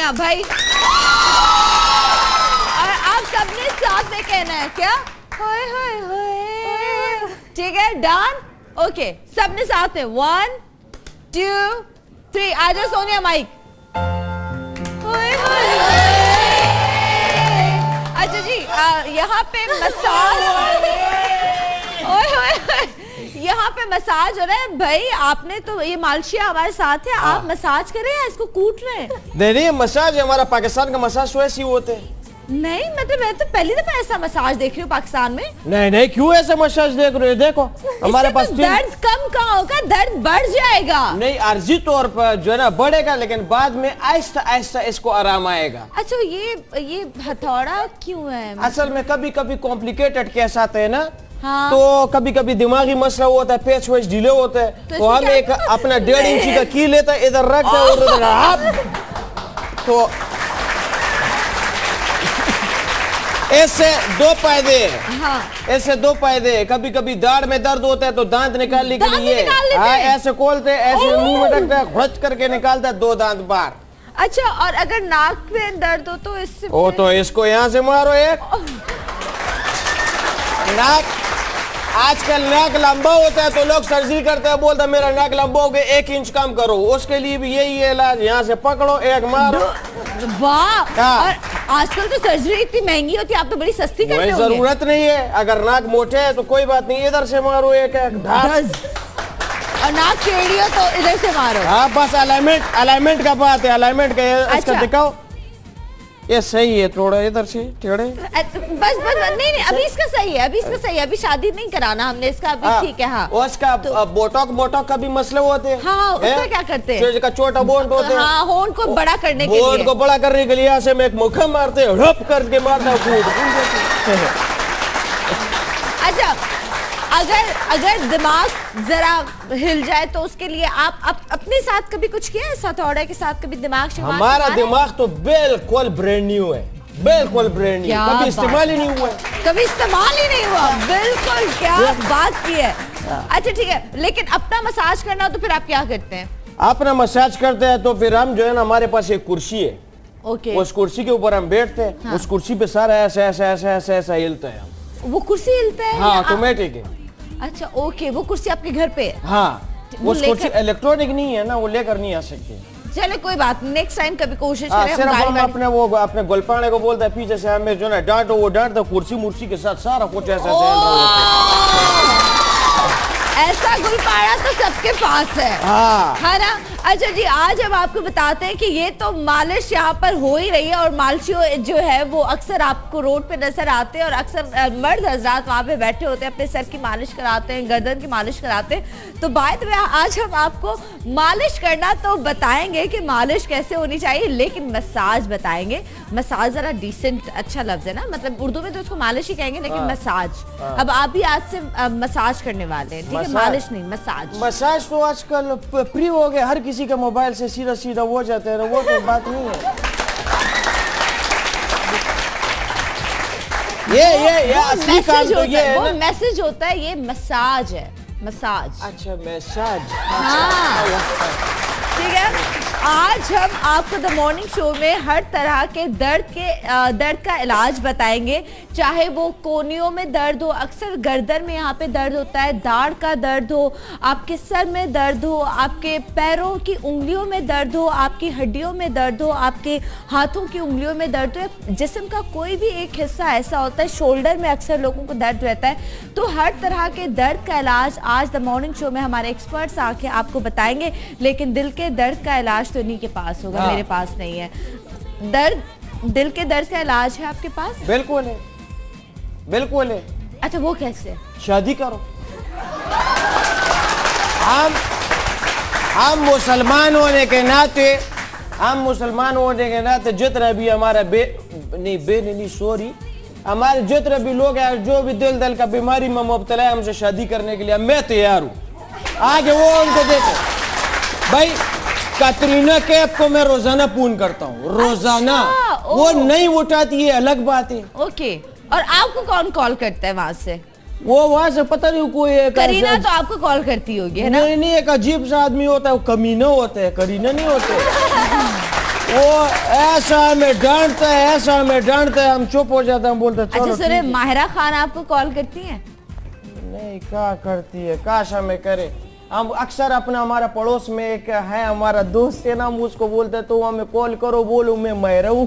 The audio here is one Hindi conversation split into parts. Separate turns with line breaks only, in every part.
कहना भाई, और आप सबने साथ में कहना है क्या? हाय हाय हाय। ठीक है, डन। ओके, सबने साथ में 1 2 3। आ जाओ सोनिया माइक। हाय हाय हाय। अच्छा जी, यहाँ पे मसाज, यहाँ पे मसाज हो रहा है भाई। आपने तो ये मालशिया हमारे साथ है, आप मसाज कर रहे हैं, इसको कूट रहे हैं?
नहीं, मसाज हमारा पाकिस्तान का मसाज तो ऐसे ही होते हैं।
नहीं मतलब मैं तो पहली दफा ऐसा मसाज देख रही हूँ पाकिस्तान में।
नहीं, क्यों ऐसा मसाज देख रहे हो? देखो हमारे पास
दर्द कम कहाँ होगा, दर्द बढ़ जाएगा।
नहीं, आर्जी तौर पर जो है ना बढ़ेगा, लेकिन बाद में आहिस्ता आहिस्ता इसको आराम आएगा।
अच्छा, ये हथौड़ा क्यों है?
असल में कभी कभी कॉम्प्लिकेटेड केस आते हैं ना,
हाँ।
तो कभी कभी दिमागी मसला होता है, पेच वेच ढीले होते हैं, तो हम एक अपना 1.5 इंची का की लेता है, इधर रखता है और उधर आप, तो ऐसे 2 फायदे हैं। हाँ। ऐसे 2 फायदे हैं। कभी कभी दाढ़ में दर्द होता है तो दांत निकालने के लिए ऐसे खोलते हैं, ऐसे मुंह में रखते हैं, घुच करके निकालता है 2 दांत बाहर।
अच्छा, और अगर नाक में दर्द हो तो इससे
तो इसको यहाँ से मारो एक। नाक, आजकल नाक लंबा होता है तो लोग सर्जरी करते हैं, बोलता है मेरा नाक लंबा हो गया 1 इंच कम करो, उसके लिए भी यही इलाज, यहाँ से पकड़ो एक मारो।
वाह। और आजकल तो सर्जरी इतनी महंगी होती है, आप तो बड़ी सस्ती करते होंगे।
जरूरत नहीं है, अगर नाक मोटे है तो कोई बात नहीं, इधर से मारो एक
और नाक टेढ़ी हो तो इधर से मारो।
हाँ, बस अलाइनमेंट का बात है, अलाइनमेंट का। इसका दिखाओ, ये सही है, थोड़ा इधर से टेढ़े।
बस नहीं, अभी इसका सही है, अभी शादी नहीं कराना हमने इसका, अभी ठीक है। हाँ,
उसका बोटॉक का भी मसले होते हैं।
हाँ, उसका क्या करते हैं?
इसका छोटा बोन होते हैं।
हाँ, होंठ को बड़ा करने के लिए।
बोन को बड़ा करने के लिए यहाँ से मैं एक मुक्का मारते हैं, रप करके मारता हूँ। अच्छा,
अगर दिमाग जरा हिल जाए तो उसके लिए आप अपने साथ कभी कुछ किया है? हथौड़े के साथ कभी दिमाग से?
हमारा दिमाग तो बिल्कुल ब्रांड न्यू है, बिल्कुल ब्रांड न्यू, कभी इस्तेमाल ही नहीं हुआ।
कभी इस्तेमाल ही नहीं हुआ? बिल्कुल, क्या बात की है। अच्छा ठीक है, लेकिन अपना मसाज करना तो फिर आप क्या करते हैं?
अपना मसाज करते हैं तो फिर हम जो है ना, हमारे पास एक कुर्सी है,
ओके,
उस कुर्सी के ऊपर हम बैठते हैं। हाँ। उस कुर्सी पे सारा ऐसा ऐसा ऐसा ऐसा ऐसा हिलता है।
वो कुर्सी हिलता है?
हाँ, ऑटोमेटिक है।
अच्छा ओके, वो कुर्सी आपके घर पे है?
हाँ, वो कुर्सी इलेक्ट्रॉनिक नहीं है ना, वो लेकर नहीं आ सकते।
चले कोई बात, नेक्स्ट टाइम कभी कोशिश करें।
सिर्फ हम अपने गोलपाने को बोलते हैं पीछे से हमें जो ना डांटो, वो डांटता, कुर्सी मुर्सी के साथ सारा कुछ ऐसा गुलपाड़ा तो सबके पास है। हाँ ना। अच्छा जी, आज हम आपको बताते हैं कि ये तो मालिश यहाँ पर हो ही रही है, और मालशियों जो है वो अक्सर आपको रोड पे नजर आते हैं, और अक्सर मर्द हजरात वहाँ पे बैठे होते हैं, अपने सर की मालिश कराते हैं, गर्दन की मालिश कराते हैं। तो बाय द वे आज हम आपको मालिश करना तो बताएंगे कि मालिश कैसे होनी चाहिए, लेकिन मसाज बताएंगे। मसाज जरा डिसेंट अच्छा लफ्ज है ना, मतलब उर्दू में तो उसको मालिश ही कहेंगे, लेकिन मसाज। अब आप भी आज से मसाज करने वाले हैं, ठीक है? मालिश नहीं, मसाज। मसाज तो आजकल फ्री हो गया, हर किसी के मोबाइल से सीधा सीधा हो जाता है, वो तो बात नहीं है। ये असली काम तो ये है, वो मैसेज होता है, ये मसाज है, मसाज। अच्छा, मसाज। हाँ ठीक है। आज हम आपको द मॉर्निंग शो में हर तरह के दर्द का इलाज बताएंगे, चाहे वो कोहनियों में दर्द हो, अक्सर गर्दन में यहाँ पे दर्द होता है, दाढ़ का दर्द हो, आपके सर में दर्द हो, आपके पैरों की उंगलियों में दर्द हो, आपकी हड्डियों में दर्द हो, आपके हाथों की उंगलियों में दर्द हो, जिस्म का कोई भी एक हिस्सा ऐसा होता है, शोल्डर में अक्सर लोगों को दर्द रहता है, तो हर तरह के दर्द का इलाज आज द मॉर्निंग शो में हमारे एक्सपर्ट्स आके आपको बताएंगे। लेकिन दिल के दर्द का इलाज तो इन्हीं के पास होगा, मेरे पास नहीं है। दिल के दर्द का इलाज है आपके पास? बिल्कुल है, बिल्कुल है। अच्छा, वो कैसे? शादी करो। हम मुसलमान होने के नाते जितना भी हमारा हमारे जितने भी लोग हैं जो भी दिल का बीमारी में मुब्तला है, हमसे शादी करने के लिए मैं तैयार हूँ। आगे वो उनको देखो भाई, कैटरीना कैफ को मैं रोजाना फोन करता हूँ, रोजाना। अच्छा, वो नहीं उठाती है, अलग बात है। ओके, और आपको कौन कॉल करता है वहां से? वो वहां से पता नहीं, कोई करीना तो आपको कॉल करती होगी, है ना? नहीं, एक अजीब सा आदमी होता है, वो कमीना होता है, करीना नहीं होता है।
वो ऐसा हमें डांटता है, ऐसा हमें डांटता है, हम चुप हो जाते हैं, हम बोलते हैं चलो।
अच्छा सुने, माहिरा खान आपको कॉल करती हैं?
नहीं, क्या करती है, काश हमें करे। हम अक्सर अपना, हमारा पड़ोस में एक है हमारा दोस्त है ना, हम उसको बोलते हैं तो हमें कॉल करो, बोलो मैं माहिरा हूँ।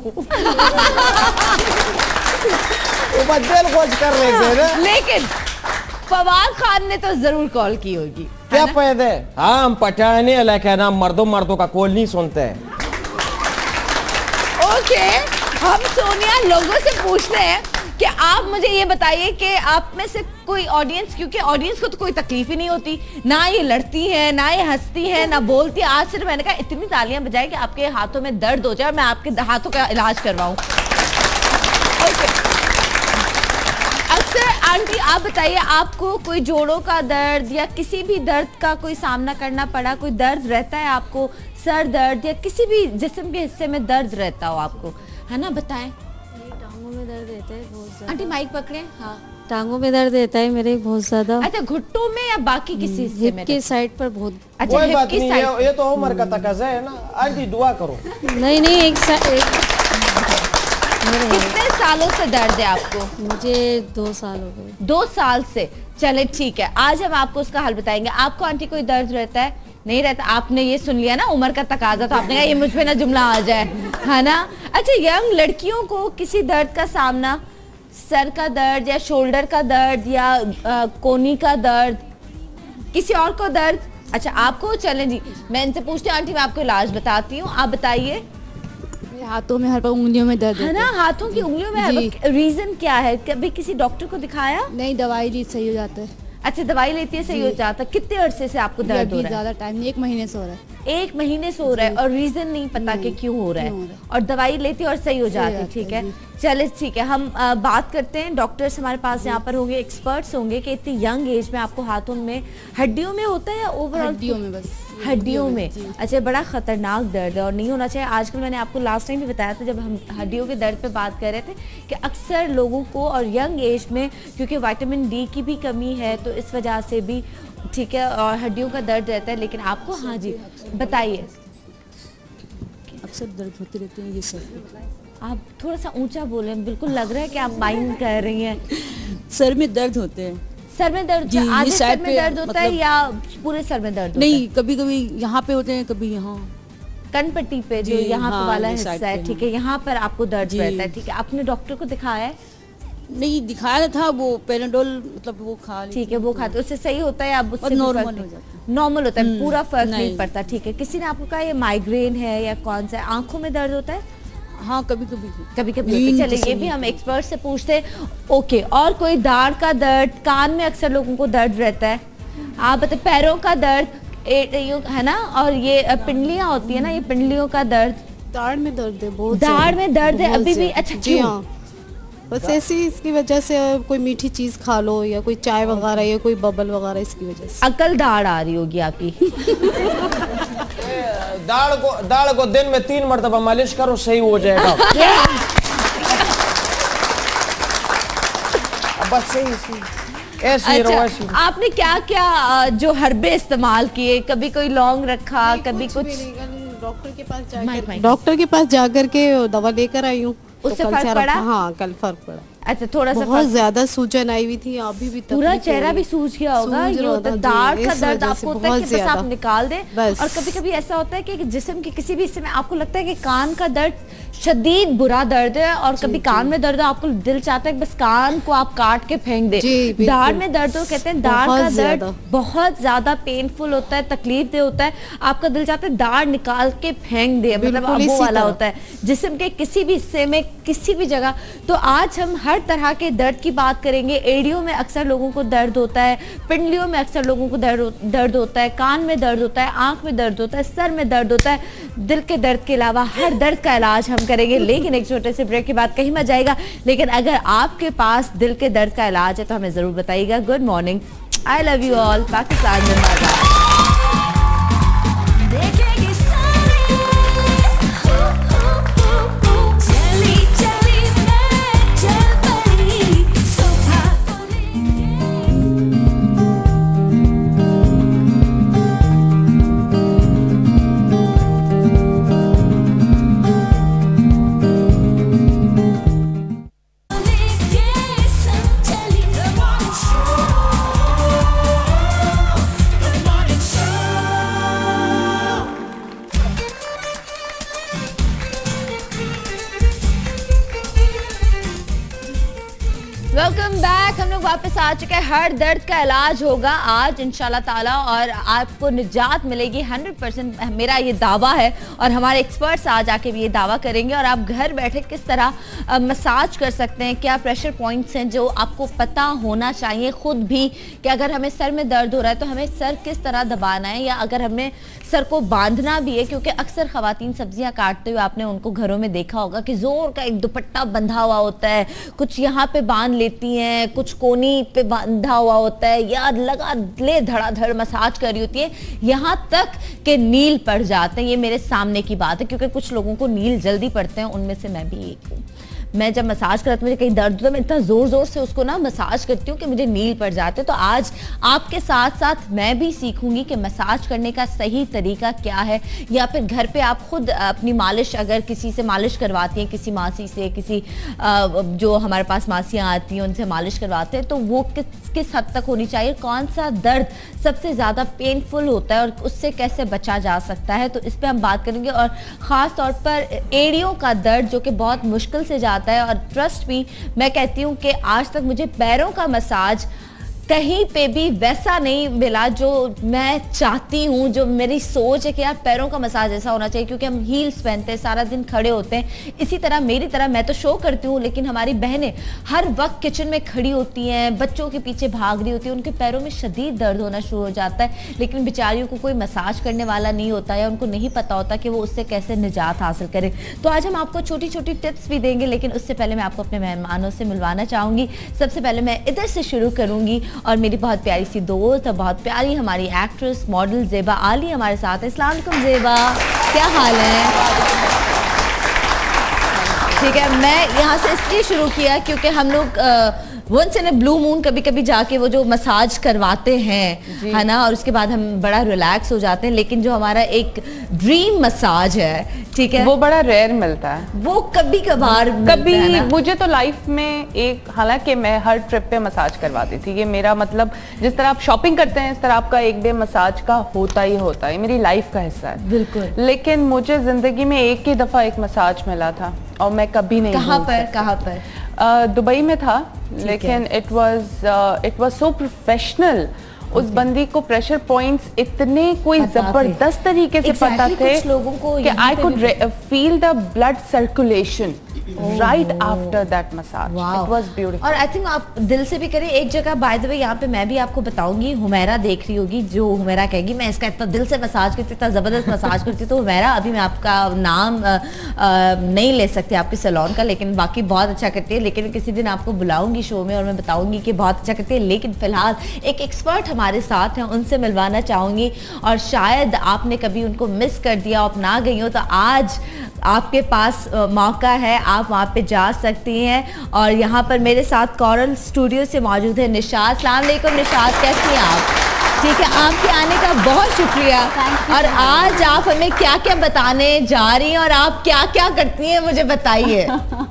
वो बदल खोज कर रहे थे ना।
लेकिन फवाद खान ने तो जरूर कॉल की होगी।
क्या पैदे? हाँ, हम पठाने लेकिन हम मर्दों का कॉल नहीं सुनते हैं।
ओके, हम सोनिया लोगों से पूछते हैं कि आप मुझे ये बताइए कि आप में से कोई ऑडियंस, क्योंकि ऑडियंस को तो कोई तकलीफ ही नहीं होती, ना ये लड़ती है, ना ये हंसती है, ना बोलती है। आज सिर्फ मैंने कहा इतनी तालियां बजाए कि आपके हाथों में दर्द हो जाए और मैं आपके हाथों का इलाज करवाऊं। अक्सर आंटी आप बताइए, आपको कोई जोड़ों का दर्द या किसी भी दर्द का कोई सामना करना पड़ा? कोई दर्द रहता है आपको, सर दर्द या किसी भी जिस्म के हिस्से में दर्द रहता हो आपको, है ना? बताएं।
टांगों में दर्द रहता है बहुत ज्यादा।
आंटी माइक पकड़े। हाँ,
टांगों में दर्द रहता है मेरे बहुत ज्यादा।
अच्छा, घुट्टों में या बाकी किसी हिस्से में?
हिप के साइड पर बहुत।
अच्छा,
कोई
हिप
बात
की
नहीं,
साइड।
ये तो उम्र का तकाजा है ना। आंटी दुआ करो।
नहीं एक
कितने सालों से दर्द है आपको?
मुझे 2 साल हो गए।
2 साल से। चले ठीक है, आज हम आपको उसका हल बताएंगे। आपको आंटी कोई दर्द रहता है? नहीं रहता। आपने ये सुन लिया ना, उम्र का तकाजा, तो आपने कहा ये मुझ पे ना जुमला आ जाए, है ना? अच्छा, यंग लड़कियों को किसी दर्द का सामना, सर का दर्द या शोल्डर का दर्द या कोनी का दर्द, किसी और को दर्द? अच्छा आपको, चलें जी मैं इनसे पूछती हूँ। आंटी मैं आपको इलाज बताती हूँ, आप बताइए।
हाथों में हर बार, उंगलियों में दर्द
है ना? हाथों की उंगलियों में हर बार। रीजन क्या है? कभी किसी डॉक्टर को दिखाया?
नहीं, दवाई ली सही हो जाता है।
अच्छा, दवाई लेती है सही हो जाता है। कितने अरसे से आपको दर्द हो रहा है?
ज्यादा टाइम नहीं, 1 महीने से हो रहा है।
1 महीने से हो रहा है और रीजन नहीं पता कि क्यों हो रहा है, और दवाई लेती और सही हो जाती है। ठीक है, चले ठीक है, हम बात करते हैं। डॉक्टर्स हमारे पास यहाँ पर होंगे, एक्सपर्ट्स होंगे कि इतनी यंग एज में आपको हाथों में, हड्डियों में होता है या ओवरऑल?
हड्डियों में, बस
हड्डियों में। अच्छा, बड़ा खतरनाक दर्द है और नहीं होना चाहिए। आजकल मैंने आपको लास्ट टाइम भी बताया था जब हम हड्डियों के दर्द पे बात कर रहे थे कि अक्सर लोगों को, और यंग एज में क्योंकि विटामिन डी की भी कमी है तो इस वजह से भी, ठीक है, और हड्डियों का दर्द रहता है। लेकिन आपको, हाँ जी बताइए।
अक्सर दर्द होते रहते हैं ये सब।
आप थोड़ा सा ऊंचा बोलें, बिल्कुल लग रहा है कि आप माइंड कर रही हैं।
सर में दर्द होते हैं।
सर में दर्द, आधे सर में दर्द होता है या पूरे सर में दर्द?
नहीं, कभी कभी यहाँ पे होते हैं, कभी यहाँ
कनपट्टी पे, जो यहाँ पे वाला हिस्सा है, ठीक है, यहाँ पर आपको दर्द रहता है। ठीक है, आपने डॉक्टर को दिखाया है?
नहीं दिखाया था, वो पेनाडोल मतलब वो खा,
ठीक है, वो खाते, उससे सही होता है? अब उससे
नॉर्मल हो जाता है।
नॉर्मल होता है, पूरा फर्क नहीं पड़ता। ठीक है, किसी ने आपको कहा ये माइग्रेन है या कौन सा? आंखों में दर्द होता है?
हाँ, कभी कभी
होता है। चलिए ये भी हम एक्सपर्ट से पूछते हैं। ओके, और कोई दाढ़ का दर्द? कान में अक्सर लोगों को दर्द रहता है। आप बताए, पैरों का दर्द है ना, और ये पिंडलियां होती है ना, ये पिंडलियों का दर्द?
दाढ़ में दर्द है बहुत।
दाढ़ में दर्द है अभी भी? अच्छा, क्यों?
बस ऐसी, इसकी वजह से कोई मीठी चीज खा लो या कोई चाय वगैरह या कोई बबल वगैरह, इसकी वजह से।
अकल दाढ़ आ रही होगी आपकी।
दाढ़ को दिन में 3 मरतबा मालिश करो, सही हो जाएगा। बस सही ऐसी।
अच्छा, आपने क्या क्या जो हर्बे इस्तेमाल किए? कभी कोई लौंग रखा, कभी कुछ?
डॉक्टर के पास जाकर के दवा लेकर आई हूँ।
उससे फर्क पड़ा?
हाँ, कल फर्क पड़ा।
अच्छा, थोड़ा सा
बहुत ज्यादा सूजन आई हुई थी, अभी भी
पूरा चेहरा भी सूज गया होगा। ये होता है दाढ़ का दर्द, आपको होता है कि बस आप निकाल दें। और कभी कभी ऐसा होता है कि जिस्म के किसी भी हिस्से में आपको लगता है कि कान का दर्द शदीद बुरा दर्द है, और कभी कान में दर्द है, आपको दिल चाहता है कि बस कान को आप काट के फेंक दें। दाढ़ में दर्द हो, कहते हैं दाढ़ का दर्द बहुत ज्यादा पेनफुल होता है, तकलीफ दे होता है, आपका दिल चाहता है दाढ़ निकाल के फेंक दे, मतलब वो वाला होता है जिस्म के किसी भी हिस्से में, किसी भी जगह। तो आज हम हर तरह के दर्द की बात करेंगे। एड़ियों में अक्सर लोगों को दर्द होता है, पिंडलियों में अक्सर लोगों को दर्द होता है, कान में दर्द होता है, आंख में दर्द होता है, सर में दर्द होता है। दिल के दर्द के अलावा हर दर्द का इलाज हम करेंगे, लेकिन एक छोटे से ब्रेक के बाद कहीं मत जाएगा। लेकिन अगर आपके पास दिल के दर्द का इलाज है तो हमें जरूर बताइएगा। Good morning, I love you all. Pakistan जिंदाबाद। बैक। हम लोग वापस आ चुके हैं। हर दर्द का इलाज होगा आज इंशाल्लाह ताला और आपको निजात मिलेगी 100%, मेरा ये दावा है। और हमारे एक्सपर्ट्स आज आके भी ये दावा करेंगे। और आप घर बैठे किस तरह मसाज कर सकते हैं, क्या प्रेशर पॉइंट्स हैं जो आपको पता होना चाहिए खुद भी, कि अगर हमें सर में दर्द हो रहा है तो हमें सर किस तरह दबाना है, या अगर हमें सर को बांधना भी है, क्योंकि अक्सर खवातीन सब्जियां काटते हुए आपने उनको घरों में देखा होगा कि जोर का एक दुपट्टा बंधा हुआ होता है, कुछ यहाँ पे बांध लेती हैं, कुछ कोनी पे बांधा हुआ होता है, या लगा ले धड़ाधड़ मसाज कर रही होती है, यहाँ तक कि नील पड़ जाते हैं। ये मेरे सामने की बात है, क्योंकि कुछ लोगों को नील जल्दी पड़ते हैं, उनमें से मैं भी एक हूँ। मैं जब मसाज करती हूँ, मुझे कहीं दर्द होता है, मैं इतना ज़ोर ज़ोर से उसको ना मसाज करती हूँ कि मुझे नील पड़ जाते हैं। तो आज आपके साथ साथ मैं भी सीखूंगी कि मसाज करने का सही तरीका क्या है, या फिर घर पे आप खुद अपनी मालिश, अगर किसी से मालिश करवाती हैं, किसी मासी से, किसी जो हमारे पास मासियाँ आती हैं उनसे मालिश करवाते हैं, तो वो किस हद तक होनी चाहिए, कौन सा दर्द सबसे ज़्यादा पेनफुल होता है और उससे कैसे बचा जा सकता है, तो इस पर हम बात करेंगे। और ख़ास तौर पर एड़ियों का दर्द जो कि बहुत मुश्किल से जाता है, और ट्रस्ट मी, मैं कहती हूँ कि आज तक मुझे पैरों का मसाज कहीं पे भी वैसा नहीं मिला जो मैं चाहती हूँ, जो मेरी सोच है कि यार पैरों का मसाज ऐसा होना चाहिए, क्योंकि हम हील्स पहनते हैं, सारा दिन खड़े होते हैं। इसी तरह मेरी तरह मैं तो शो करती हूँ, लेकिन हमारी बहनें हर वक्त किचन में खड़ी होती हैं, बच्चों के पीछे भाग रही होती हैं, उनके पैरों में शदीद दर्द होना शुरू हो जाता है, लेकिन बेचारियों को कोई मसाज करने वाला नहीं होता, या उनको नहीं पता होता कि वो उससे कैसे निजात हासिल करें। तो आज हम आपको छोटी छोटी टिप्स भी देंगे, लेकिन उससे पहले मैं आपको अपने मेहमानों से मिलवाना चाहूँगी। सबसे पहले मैं इधर से शुरू करूँगी, और मेरी बहुत प्यारी सी दोस्त और बहुत प्यारी हमारी एक्ट्रेस मॉडल ज़ेबा आली हमारे साथ है। अस्सलाम वालेकुम ज़ेबा, क्या हाल है? ठीक है, मैं यहाँ से इसलिए शुरू किया क्योंकि हम लोग once in a blue moon कभी कभी जाके वो जो मसाज करवाते हैं, है ना, और उसके बाद हम बड़ा रिलैक्स हो जाते हैं, लेकिन जो हमारा एक ड्रीम मसाज है, ठीक है,
वो बड़ा रेयर मिलता है,
वो कभी कभार
कभी मुझे तो लाइफ में एक, हालांकि मैं हर ट्रिप पे मसाज करवाती थी, ये मेरा मतलब जिस तरह आप शॉपिंग करते हैं इस तरह आपका एक डे मसाज का होता ही होता है, मेरी लाइफ का हिस्सा है बिल्कुल। लेकिन मुझे जिंदगी में एक ही दफा एक मसाज मिला था और मैं कभी नहीं,
कहाँ पर?
दुबई में था, लेकिन इट वाज सो प्रोफेशनल। उस बंदी को प्रेशर पॉइंट्स इतने कोई जबरदस्त तरीके से पता थे कि I could feel the blood circulation right after that massage. It was beautiful.
और I think आप दिल से भी करें। एक जगह by the way यहाँ पे मैं भी आपको बताऊंगी, हुमैरा देख रही होगी, जो हुमैरा कहेगी मैं इसका इतना दिल से मसाज करती, इतना ज़बरदस्त मसाज करती, तो हुमैरा अभी मैं आपका नाम नहीं ले सकती आपके सैलून का, लेकिन बाकी बहुत अच्छा करती है। लेकिन किसी दिन आपको बुलाऊंगी शो में और मैं बताऊंगी कि बहुत अच्छा करती है। लेकिन फिलहाल एक एक्सपर्ट हमारे साथ हैं, उनसे मिलवाना चाहूँगी, और शायद आपने कभी उनको मिस कर दिया, आप ना गई हो, तो आज आपके पास मौका है, आप वहाँ पे जा सकती हैं। और यहाँ पर मेरे साथ कोरल स्टूडियो से मौजूद है निशात। अस्सलाम वालेकुम निशात, कैसी हैं आप? ठीक है, आपके आने का बहुत शुक्रिया। और आज आप हमें क्या क्या बताने जा रही हैं और आप क्या क्या करती हैं, मुझे बताइए।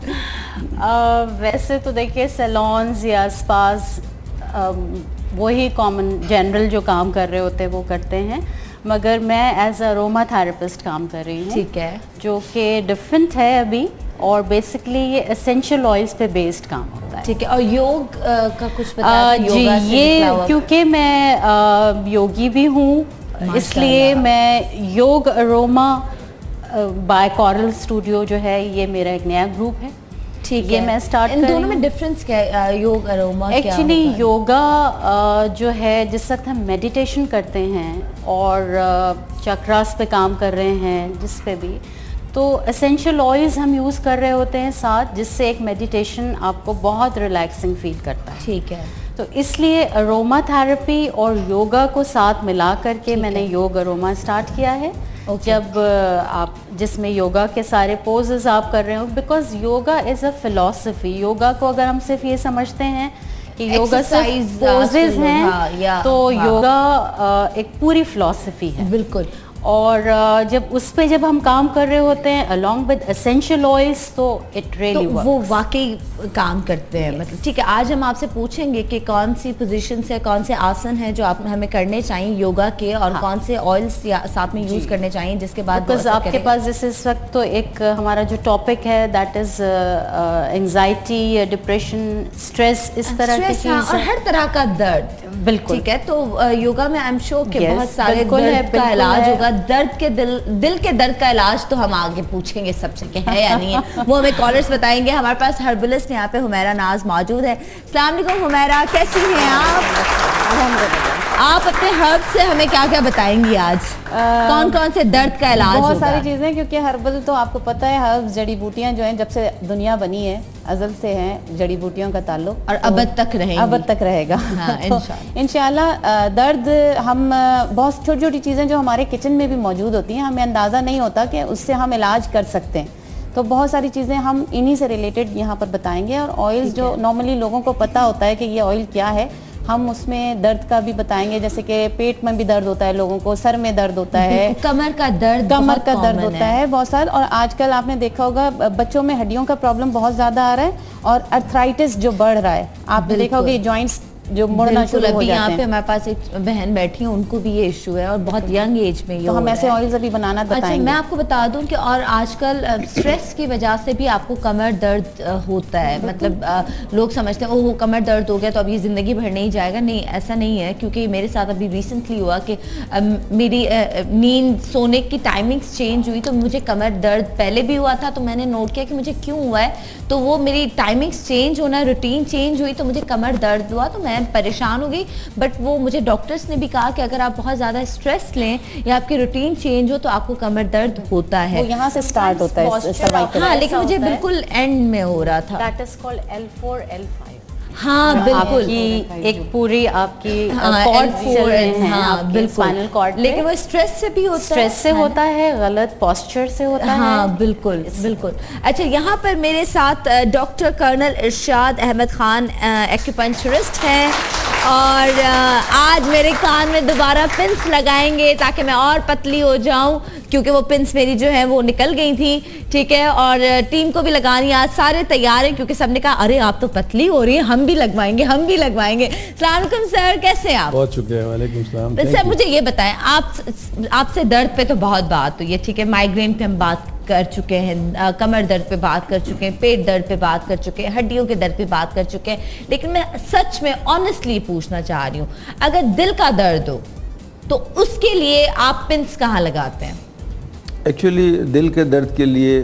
वैसे तो देखिए सैलून्स या स्पास वही कॉमन जनरल जो काम कर रहे होते हैं वो करते हैं, मगर मैं एज अरोमा थेरेपिस्ट काम कर रही हूँ, ठीक है, जो कि डिफरेंट है अभी, और बेसिकली ये एसेंशियल ऑयल्स पे बेस्ड काम होता है।
ठीक है, और योग का कुछ बताया
जी, ये क्योंकि मैं योगी भी हूँ, इसलिए मैं योग अरोमा बाय कोरल स्टूडियो जो है ये मेरा एक नया ग्रुप है। ठीक है, मैं स्टार्ट
इन दोनों में डिफरेंस क्या है? योग अरोमा
एक्चुअली योगा जो है जिस वक्त हम मेडिटेशन करते हैं और चक्रास पे काम कर रहे हैं, जिस पे भी, तो एसेंशियल ऑयल्स हम यूज़ कर रहे होते हैं साथ, जिससे एक मेडिटेशन आपको बहुत रिलैक्सिंग फील करता है।
ठीक है,
तो इसलिए अरोमा थेरेपी और योगा को साथ मिला करके मैंने योग अरोमा स्टार्ट किया है। जब आप जिसमें योगा के सारे पोजेस आप कर रहे हो, because yoga is a philosophy. Yoga को अगर हम सिर्फ ये समझते हैं कि योगा सिर्फ पोजेस हैं, तो योगा एक पूरी फिलॉसफी है बिल्कुल। और जब हम काम कर रहे होते हैं अलोंग विद एसेंशियल ऑयल्स, तो इट रियली
वो वाकई काम करते हैं? मतलब ठीक है, आज हम आपसे पूछेंगे कि कौन सी पोजीशन से कौन से आसन हैं जो आप हमें करने चाहिए योगा के, और कौन से ऑयल्स साथ में यूज करने चाहिए, जिसके बाद
आपके पास जैसे इस वक्त तो एक हमारा जो टॉपिक है that is anxiety, depression, stress, इस तरह की चीज
और हर तरह का दर्द।
बिल्कुल
ठीक है, तो योगा में आई एम श्योर कि बहुत सारे दर्द का इलाज होगा। दर्द के दिल के दर्द का इलाज तो हम आगे पूछेंगे सबसे कि है या नहीं है, वो हमें कॉलर्स बताएंगे। हमारे पास हर्बलिस्ट यहाँ पे हुमैरा नाज मौजूद है। अस्सलाम वालेकुम हुमैरा, कैसी हैं आप? आप अपने हर्ब से हमें क्या क्या बताएंगी आज? कौन कौन से दर्द का इलाज?
बहुत सारी चीज़ें, क्योंकि हर्बल तो आपको पता है, हर्ब्स जड़ी बूटियाँ जो हैं जब से दुनिया बनी है अज़ल से हैं जड़ी बूटियों का ताल्लुक, और
अबद तक रहेंगी,
अबद तक रहेगा। हाँ, इंशाल्लाह। दर्द हम बहुत छोटी छोटी चीज़ें जो हमारे किचन में भी मौजूद होती हैं, हमें अंदाज़ा नहीं होता कि उससे हम इलाज कर सकते हैं। तो बहुत सारी चीज़ें हम इन्हीं से रिलेटेड यहाँ पर बताएंगे। और ऑयल्स जो नॉर्मली लोगों को पता होता है कि ये ऑयल क्या है, हम उसमें दर्द का भी बताएंगे। जैसे कि पेट में भी दर्द होता है लोगों को, सर में दर्द होता है,
कमर का दर्द
होता है बहुत सारा। और आजकल आपने देखा होगा बच्चों में हड्डियों का प्रॉब्लम बहुत ज़्यादा आ रहा है, और अर्थराइटिस जो बढ़ रहा है, आपने देखा होगा जॉइंट्स जो मुड़ना शुरू हो जाते हैं।
यहाँ पे हमारे पास एक बहन बैठी है, उनको भी ये इशू है और बहुत यंग एज में ये
तो हम ऐसे ऑयल्स अभी बनाना बताएंगे।
अच्छा, मैं आपको बता दूं कि और आजकल स्ट्रेस की वजह से भी आपको कमर दर्द होता है। मतलब लोग समझते हैं ओह कमर दर्द हो गया तो अब ये ज़िंदगी भर नहीं जाएगा। नहीं, ऐसा नहीं है, क्योंकि मेरे साथ अभी रिसेंटली हुआ कि मेरी नींद सोने की टाइमिंग्स चेंज हुई, तो मुझे कमर दर्द पहले भी हुआ था, तो मैंने नोट किया कि मुझे क्यों हुआ है, तो वो मेरी टाइमिंग्स चेंज होना, रूटीन चेंज हुई, तो मुझे कमर दर्द हुआ, तो मैं परेशान हो गई। बट वो मुझे डॉक्टर्स ने भी कहा कि अगर आप बहुत ज़्यादा स्ट्रेस लें या आपकी रूटीन चेंज हो तो आपको कमर दर्द होता है।
वो यहाँ से स्टार्ट होता है सर्वाइकल।
हाँ, लेकिन मुझे बिल्कुल एंड में हो रहा था।
That is called L4 L5।
हाँ बिल्कुल,
एक पूरी आपकी कॉर्ड
बिल्कुल स्पाइनल कॉर्ड, लेकिन वो स्ट्रेस से भी होता है,
स्ट्रेस से होता है, गलत पोस्चर से होता है।
हाँ बिल्कुल बिल्कुल। अच्छा, यहाँ पर मेरे साथ doctor colonel Irshad Ahmad Khan acupuncturist हैं, और आज मेरे कान में दोबारा पिंस लगाएंगे ताकि मैं और पतली हो जाऊं, क्योंकि वो पिंस मेरी जो है वो निकल गई थी। ठीक है, और टीम को भी लगानी, आज सारे तैयार हैं, क्योंकि सबने कहा अरे आप तो पतली हो रही है, हम भी लगवाएंगे, हम भी लगवाएंगे। अस्सलाम वालेकुम सर, कैसे हैं आप?
बहुत शुक्रिया। वालेकुम सलाम।
सर मुझे ये बताएं, आपसे दर्द पे तो बहुत बात हुई है, ठीक है, माइग्रेन पे हम बात कर चुके हैं, कमर दर्द पे बात कर चुके हैं, पेट दर्द पे बात कर चुके हैं, हड्डियों के दर्द पे बात कर चुके हैं, लेकिन मैं सच में ऑनेस्टली पूछना चाह रही हूँ, अगर दिल का दर्द हो तो उसके लिए आप पिंस कहाँ लगाते हैं?
एक्चुअली दिल के दर्द के लिए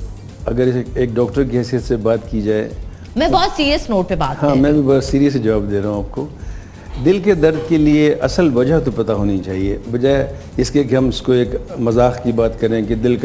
अगर एक डॉक्टर की हैसियत से बात की जाए,
मैं बहुत सीरियस नोट पे बात
हाँ, मैं भी बहुत सीरियस जवाब दे रहा हूँ आपको। दिल के दर्द के लिए असल वजह तो पता होनी चाहिए, बजाय इसके कि हम इसको एक मजाक की बात करें कि दिल का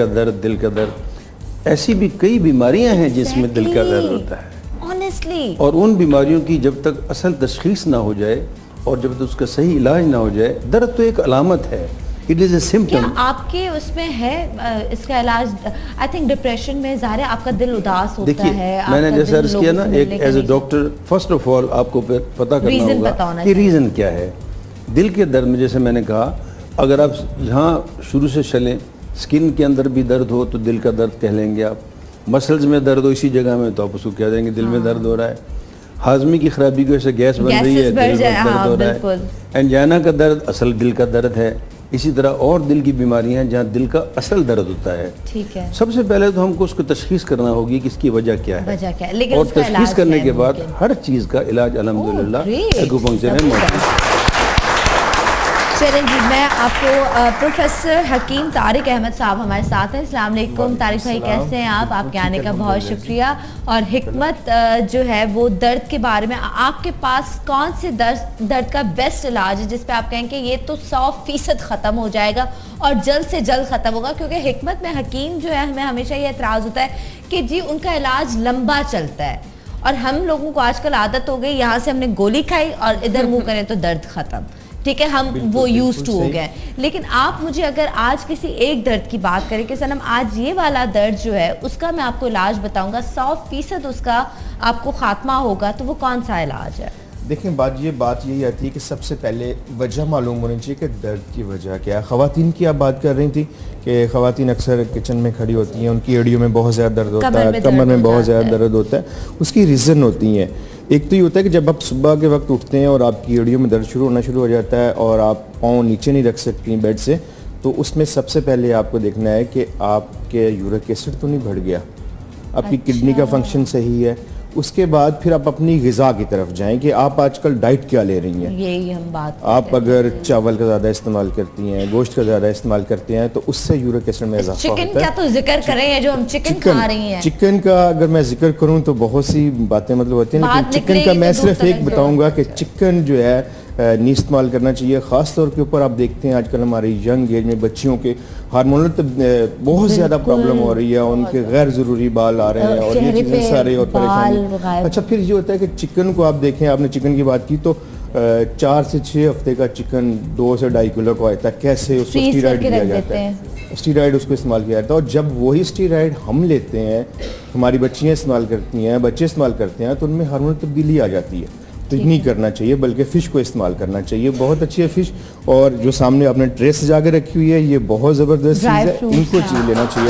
दर्द। ऐसी भी कई बीमारियां हैं जिसमें दिल का दर्द होता है
ऑनेस्टली,
और उन बीमारियों की जब तक असल तशखीस ना हो जाए और जब तक उसका सही इलाज ना हो जाए, दर्द तो एक अलामत है, इट इज़ ए सिम्पटम।
क्या आपके उसमें है इसका इलाज? आई थिंक डिप्रेशन में ज़ाहिर है आपका दिल उदास होता है।
मैंने जैसा अर्ज किया ना, एक as a doctor first of all आपको पता करना होगा कि रीज़न क्या है दिल के दर्द में। जैसे मैंने कहा, अगर आप यहाँ शुरू से चलें, स्किन के अंदर भी दर्द हो तो दिल का दर्द कह लेंगे आप, मसल्स में दर्द हो इसी जगह में तो आप उसको कह देंगे दिल में दर्द हो रहा है, हाजमे की खराबी की वजह से गैस बन रही है, दिल में दर्द हो रहा है, एंजाइना का दर्द असल दिल का दर्द है। इसी तरह और दिल की बीमारियां हैं जहाँ दिल का असल दर्द होता है।
ठीक है, सबसे
पहले तो हमको उसको तशखीस करना होगी कि इसकी वजह क्या है,
लेकिन
और तशखीस करने के बाद हर चीज़ का इलाज अल्हम्दुलिल्लाह एक्यूपंक्चर में।
चलें जी, मैं आपको प्रोफेसर हकीम तारिक अहमद साहब हमारे साथ हैं। अस्सलाम वालेकुम तारिक भाई, कैसे हैं आप? आपके आने का बहुत शुक्रिया। और हिकमत जो है वो दर्द के बारे में, आपके पास कौन से दर्द का बेस्ट इलाज है जिस पे आप कहें कि ये तो 100% ख़त्म हो जाएगा और जल्द से जल्द ख़त्म होगा? क्योंकि हिकमत में हकीम जो है, हमें हमेशा ये एतराज़ होता है कि जी उनका इलाज लंबा चलता है, और हम लोगों को आजकल आदत हो गई, यहाँ से हमने गोली खाई और इधर मुँह करें तो दर्द ख़त्म। ठीक है, हम वो यूज टू हो गए। लेकिन आप मुझे अगर आज किसी एक दर्द की बात करें कि सनम आज ये वाला दर्द जो है उसका मैं आपको इलाज बताऊंगा, 100% उसका आपको खात्मा होगा, तो वो कौन सा इलाज है?
देखें बात यही आती है कि सबसे पहले वजह मालूम होनी चाहिए कि दर्द की वजह क्या है। ख़वातीन की आप बात कर रही थी कि ख़वातीन अक्सर किचन में खड़ी होती हैं, उनकी एड़ियों में बहुत ज़्यादा दर्द होता है, कमर में बहुत ज़्यादा दर्द होता है। उसकी रीज़न होती हैं, एक तो ये होता है कि जब आप सुबह के वक्त उठते हैं और आपकी एड़ियों में दर्द होना शुरू हो जाता है और आप पाँव नीचे नहीं रख सकती बेड से, तो उसमें सबसे पहले आपको देखना है कि आपके यूरिक एसिड तो नहीं बढ़ गया, आपकी किडनी का फंक्शन सही है। उसके बाद फिर आप अपनी ग़िज़ा की तरफ जाएं कि आप आजकल डाइट क्या ले रही हैं।
यही हम बात
आप अगर चावल का ज़्यादा इस्तेमाल करती हैं, गोश्त का ज़्यादा इस्तेमाल करते हैं, तो उससे यूरिक एसिड में इजाफा होता है।
चिकन का तो जिक्र करें है, जो हम चिकन खा रही हैं।
चिकन का अगर मैं जिक्र करूं तो बहुत सी बातें मतलब होती हैं, लेकिन चिकन का मैं सिर्फ एक बताऊंगा कि चिकन जो है नहीं इस्तेमाल करना चाहिए। ख़ास तौर के ऊपर आप देखते हैं आजकल हमारी यंग एज में बच्चियों के हार्मोनल बहुत ज़्यादा प्रॉब्लम हो रही है, उनके गैर ज़रूरी बाल आ रहे हैं और ये चीज़ें सारे और परेशानी। अच्छा, फिर ये होता है कि चिकन को आप देखें, आपने चिकन की बात की तो 4 से 6 हफ्ते का चिकन 2 से 2.5 किलो का आता है। कैसे उसको स्टीरॉइड दिया जाता है, स्टीरॉइड उसको इस्तेमाल किया जाता है, और जब वही स्टीरॉइड हम लेते हैं, हमारी बच्चियाँ इस्तेमाल करती हैं, बच्चे इस्तेमाल करते हैं, तो उनमें हार्मोनल तब्दीली आ जाती है। तो नहीं करना चाहिए, बल्कि फ़िश को इस्तेमाल करना चाहिए। बहुत अच्छी है फ़िश, और जो सामने आपने ट्रे सजा के रखी हुई है, ये बहुत ज़बरदस्त चीज़ है, इनको चीज़ लेना चाहिए,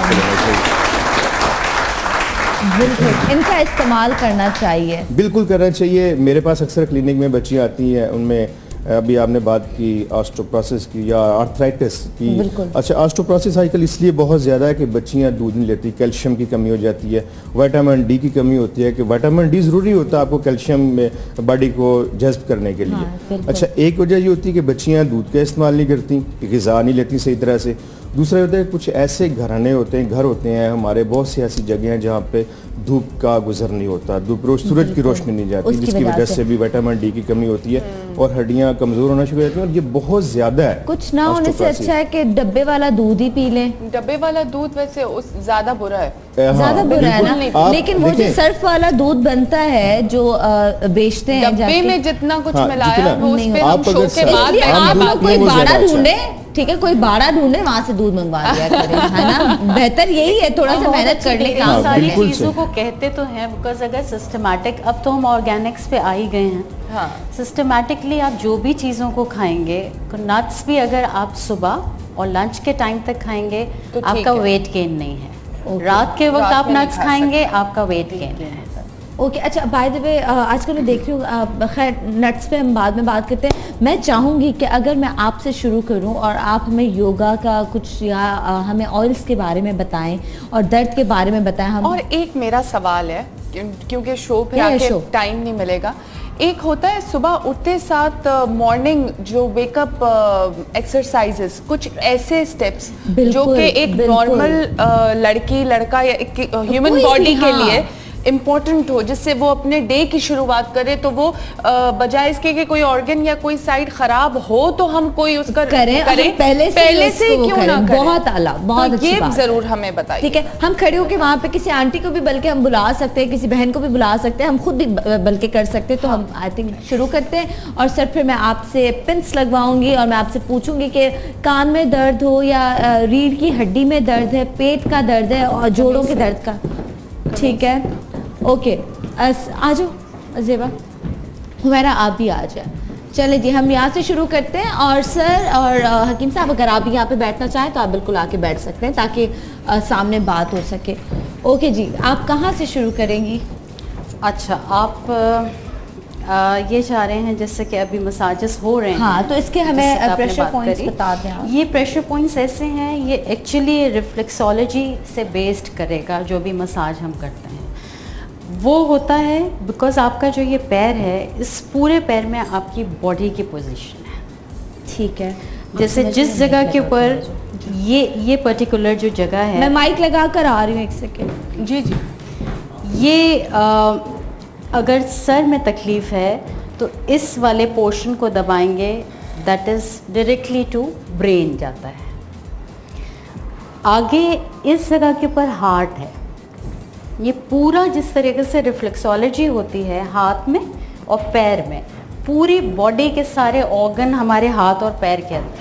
बिल्कुल इनका इस्तेमाल करना चाहिए, बिल्कुल
करना चाहिए। मेरे पास अक्सर क्लिनिक में बच्चियाँ आती हैं, उनमें अभी आपने बात की ऑस्टियोपोरोसिस की या आर्थराइटिस की। अच्छा, ऑस्टियोपोरोसिस आजकल इसलिए बहुत ज़्यादा है कि बच्चियाँ दूध नहीं लेती, कैल्शियम की कमी हो जाती है, विटामिन डी की कमी होती है, कि विटामिन डी ज़रूरी होता है आपको कैल्शियम में बॉडी को जज्ब करने के लिए। अच्छा, एक वजह ये होती है कि बच्चियाँ दूध का इस्तेमाल नहीं करती, ग़िज़ा नहीं लेती सही तरह से। दूसरा होता है कुछ ऐसे घर होते हैं हमारे, बहुत सी ऐसी जगह हैं जहाँ पे धूप का गुजर नहीं होता, सूरज की रोशनी नहीं जाती, जिसकी वजह से भी विटामिन डी की कमी होती है और हड्डियाँ कमज़ोर होना शुरू हो जाती हैं, और ये बहुत ज़्यादा है।
कुछ ना होने से अच्छा है कि डब्बे वाला दूध ही पी लें।
डब्बे वाला दूध वैसे ज़्यादा बुरा है,
ज़्यादा बुरा है ना, लेकिन वो जो सर्फ वाला दूध बनता है जो बेचते हैं,
डब्बे में जितना कुछ मिलाया वो उस पे हम शो के बाद
आप कोई बाड़ा ढूंढे, ठीक है, कोई बाड़ा ढूंढे, वहाँ से दूध मंगवा लिया करें, है ना, बेहतर यही है, थोड़ा सा मेहनत कर ले।
सारी चीज़ों को कहते तो हैं, बिकॉज अगर सिस्टमैटिक, अब तो हम ऑर्गेनिक्स पे आ ही गए हैं, हाँ, सिस्टमैटिकली आप जो भी चीज़ों को खाएंगे, नट्स भी अगर आप सुबह और लंच के टाइम तक खाएंगे तो आपका वेट गेन नहीं है। रात के वक्त आप नट्स खाएंगे, आपका वेट गेन है।
ओके, अच्छा, बाय द वे आजकल मैं देख रही हूँ, खैर नट्स पे हम बाद में बात करते हैं। मैं चाहूँगी कि अगर मैं आपसे शुरू करूँ और आप हमें योगा का कुछ या हमें ऑयल्स के बारे में बताएं और दर्द के बारे में बताएं। हम
और एक मेरा सवाल है, क्योंकि शो पे आके टाइम नहीं मिलेगा, एक होता है सुबह उठते साथ मॉर्निंग जो वेकअप एक्सरसाइजेस, कुछ ऐसे स्टेप्स जो कि एक नॉर्मल लड़की लड़का या ह्यूमन बॉडी के लिए इम्पोर्टेंट हो, जिससे वो अपने डे की शुरुआत करे, तो वो बजाय इसके कि कोई ऑर्गन या कोई साइड खराब हो तो हम कोई उसका करें
पहले से क्यों ना करें। बहुत आला, बहुत
अच्छी बात, जरूर हमें बताइए।
ठीक है, हम खड़े होकर वहाँ पे किसी आंटी को भी बल्कि हम बुला सकते हैं, किसी बहन को भी बुला सकते हैं, हम खुद भी बल्कि कर सकते हैं। तो हम आई थिंक शुरू करते हैं, और सर फिर मैं आपसे पिंस लगवाऊंगी और मैं आपसे पूछूंगी कि कान में दर्द हो या रीढ़ की हड्डी में दर्द है, पेट का दर्द है और जोड़ों के दर्द का, ठीक है, ओके, आ जाओ ज़ेबा, हुमैरा आप भी आ जाए। चले जी, हम यहाँ से शुरू करते हैं, और सर और हकीम साहब अगर आप भी यहाँ पे बैठना चाहें तो आप बिल्कुल आके बैठ सकते हैं, ताकि सामने बात हो सके। ओके जी, आप कहाँ से शुरू करेंगी?
अच्छा, आप ये चाह रहे हैं जैसे कि अभी मसाजेस हो रहे हैं,
हाँ, तो इसके हमें प्रेशर पॉइंट्स बता दें।
ये प्रेशर पॉइंट्स ऐसे हैं, ये एक्चुअली रिफ्लेक्सोलॉजी से बेस्ड करेगा जो भी मसाज हम करते हैं। वो होता है बिकॉज आपका जो ये पैर है, इस पूरे पैर में आपकी बॉडी की पोजीशन है, ठीक है, जैसे जिस जगह के ऊपर ये पर्टिकुलर जो जगह है,
मैं माइक लगा कर आ रही हूँ, एक सेकेंड।
जी जी, ये अगर सर में तकलीफ़ है तो इस वाले पोर्शन को दबाएंगे, that is directly to brain जाता है। आगे इस जगह के ऊपर हार्ट है, ये पूरा जिस तरीके से रिफ्लेक्सोलॉजी होती है हाथ में और पैर में, पूरी बॉडी के सारे ऑर्गन हमारे हाथ और पैर के अंदर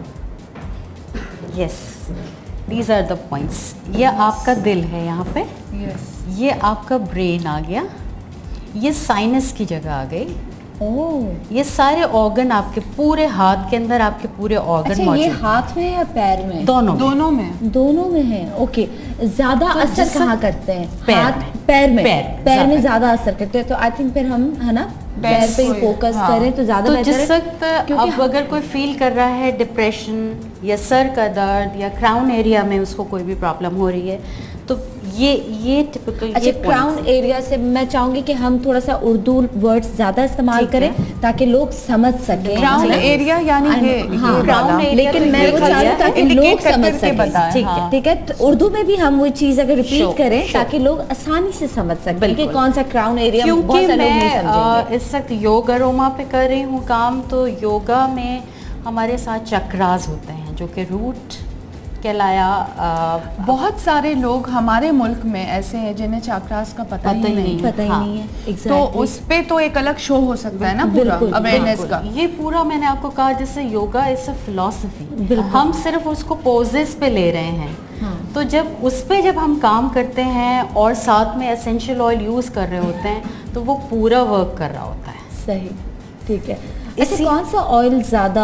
है। Yes, these are the points. ये आपका दिल है यहाँ पे, ये आपका ब्रेन आ गया, ये साइनस की जगह आ गई।
ओह,
ये सारे ऑर्गन आपके पूरे हाथ के अंदर, आपके पूरे ऑर्गन
अच्छा,
मौजूद।
ये हाथ में या पैर में?
दोनों में
है। ओके, ज्यादा
तो
असर कहाँ करते हैं?
पैर
हाथ
में।
पैर में ज्यादा असर करते हैं, तो आई थिंक फिर हम, है ना, पैर पे ही फोकस करें तो ज्यादा बेहतर है।
जिस वक्त अब अगर कोई फील कर रहा है डिप्रेशन या सर का दर्द या क्राउन एरिया में उसको कोई भी प्रॉब्लम हो रही है, तो ये टिपिकल।
अच्छा, क्राउन एरिया से मैं चाहूंगी कि हम थोड़ा सा उर्दू वर्ड्स ज्यादा इस्तेमाल करें ताकि लोग समझ सकें।
क्राउन एरिया यानी
क्राउन एरिया, लेकिन मैं वो चाहती हूँ ताकि लोग समझ सकें। ठीक है, तो उर्दू में भी हम वो चीज अगर रिपीट करें ताकि लोग आसानी से समझ सकें कि कौन सा क्राउन एरिया।
क्योंकि मैं इस वक्त योग अरोमा पे कर रही हूँ काम, तो योगा में हमारे साथ चक्रास होते हैं जो कि रूट कहलाया।
बहुत सारे लोग हमारे मुल्क में ऐसे हैं जिन्हें चक्रास का पता ही नहीं है।
exactly.
तो उस पे तो एक अलग शो हो सकता है ना पूरा अवेयरनेस का।
ये पूरा मैंने आपको कहा जैसे योगा इज अ फिलॉसफी, हम सिर्फ उसको पोजेस पे ले रहे हैं। तो जब उस पे जब हम काम करते हैं और साथ में एसेंशियल ऑयल यूज कर रहे होते हैं तो वो पूरा वर्क कर रहा होता है।
सही, ठीक है। ऐसे कौन सा ऑयल ज़्यादा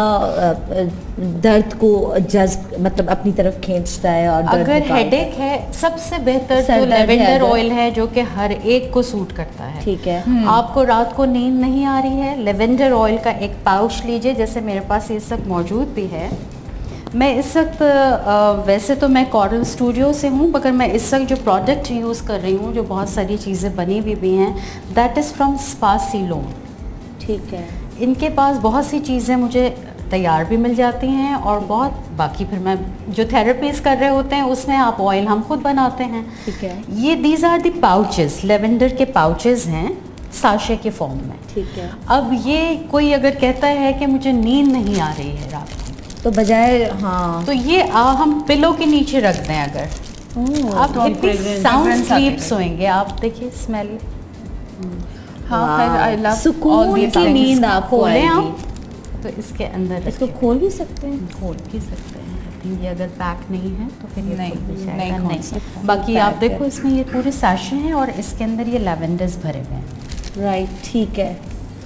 दर्द को जज्ब, मतलब अपनी तरफ खींचता है? और
अगर हेडेक है सबसे बेहतर तो लेवेंडर ऑयल है जो कि हर एक को सूट करता है।
ठीक है।
आपको रात को नींद नहीं आ रही है, लेवेंडर ऑयल का एक पाउच लीजिए, जैसे मेरे पास ये सब मौजूद भी है। मैं इस वक्त वैसे तो मैं कॉरल स्टूडियो से हूँ, मगर मैं इस वक्त जो प्रोडक्ट यूज़ कर रही हूँ, जो बहुत सारी चीज़ें बनी हुई भी हैं, that is from spa Ceylon.
ठीक है।
इनके पास बहुत सी चीज़ें मुझे तैयार भी मिल जाती हैं और बहुत बाकी फिर मैं जो थेरेपीज कर रहे होते हैं उसमें आप ऑयल हम खुद बनाते हैं।
ठीक है।
ये these are the pouches, lavender के पाउचेस हैं साशे के फॉर्म में।
ठीक है।
अब ये कोई अगर कहता है कि मुझे नींद नहीं आ रही है रात को,
तो बजाय हाँ,
तो ये हम पिलो के नीचे रख दें, अगर आप साउंड स्लीप सोएंगे। आप देखिए स्मेल,
सुकून की नींद आप
खोलें आप, तो इसके अंदर
इसको खोल भी सकते हैं।
खोल भी सकते हैं। ये अगर पैक नहीं है तो फिर ये
नहीं।
बाकी आप देखो इसमें ये पूरे सैशे हैं और इसके अंदर ये लैवेंडर्स भरे हुए हैं।
राइट, ठीक है।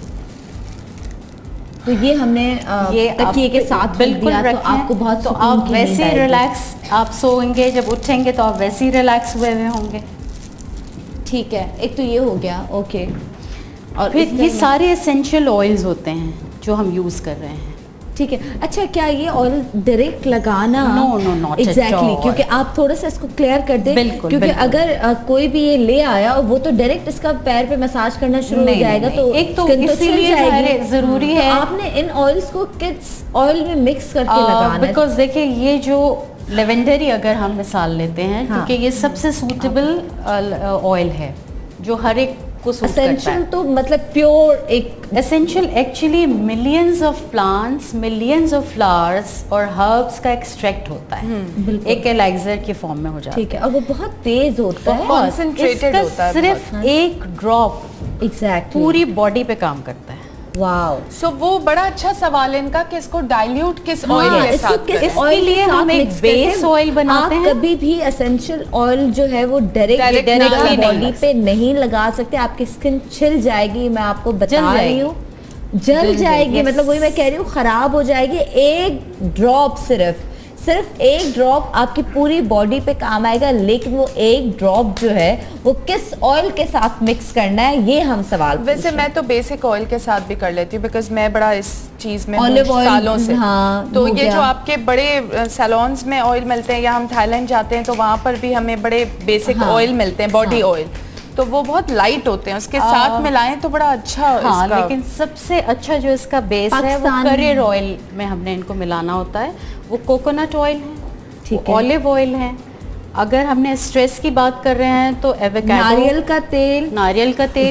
तो ये हमने
ये
तकिए के साथ
बिल्कुल
दिया, तो आपको बहुत
तो आप वैसे ही रिलैक्स, आप सोएंगे जब उठेंगे तो आप वैसे ही रिलैक्स हुए हुए होंगे।
ठीक है, एक तो ये हो गया। ओके,
और फिर ये सारे एसेंशियल ऑयल्स होते हैं जो हम यूज़ कर रहे हैं।
ठीक है। अच्छा, क्या ये ऑयल डायरेक्ट लगाना?
नो नॉट
एग्जैक्टली, क्योंकि आप थोड़ा सा इसको क्लियर कर दें।
बिल्कुल,
क्योंकि
बिल्कुल।
अगर कोई भी ये ले आया और वो तो डायरेक्ट इसका पैर पे मसाज करना शुरू हो जाएगा, तो
एक तो इसीलिए ज़रूरी है
आपने इन ऑयल्स को किस ऑयल में मिक्स करके लगाना है।
बिकॉज देखिए ये जो लेवेंडरी अगर हम मिसाल लेते हैं, क्योंकि ये सबसे सूटेबल ऑयल है जो हर एक को सूट करता है।
एसेंशियल तो मतलब प्योर एक
essential actually millions of plants, millions of flowers और हर्ब्स का एक्सट्रैक्ट होता है, एक एलाइजर के फॉर्म में हो जाता है।
ठीक है, और वो बहुत तेज होता है,
कॉन्सेंट्रेटेड होता है,
सिर्फ एक ड्रॉप
एग्जैक्टली
पूरी बॉडी पे काम करता है।
वाओ।
सो वो बड़ा अच्छा सवाल है इनका कि इसको डाइल्यूट किस ऑयल के साथ करें।
इसके लिए हम एक बेस ऑयल बनाते हैं।
कभी भी एसेंशियल ऑयल जो है वो डायरेक्ट बॉडी पे नहीं लगा सकते, आपकी स्किन छिल जाएगी। मैं आपको बता रही हूँ, जल जाएगी, मतलब वही मैं कह रही हूँ, खराब हो जाएगी। एक ड्रॉप, सिर्फ एक ड्रॉप आपकी पूरी बॉडी पे काम आएगा, लेकिन वो एक ड्रॉप जो है वो किस ऑयल के साथ मिक्स करना है, ये हम सवाल।
वैसे मैं तो बेसिक ऑयल के साथ भी कर लेती हूँ, बिकॉज मैं बड़ा इस चीज में
सालों
से।
हाँ,
तो ये जो आपके बड़े सैलून्स में ऑयल मिलते हैं, या हम थाईलैंड जाते हैं तो वहाँ पर भी हमें बड़े बेसिक ऑयल मिलते हैं, बॉडी ऑयल, तो वो बहुत लाइट होते हैं, उसके साथ मिलाएं तो बड़ा अच्छा।
हाँ, लेकिन सबसे अच्छा जो इसका बेस है वो करेर ऑयल में हमने इनको मिलाना होता है। वो कोकोनट ऑयल है, ठीक है, ऑलिव ऑयल है। अगर हमने स्ट्रेस की बात कर रहे हैं तो एवोकाडो, नारियल का तेल,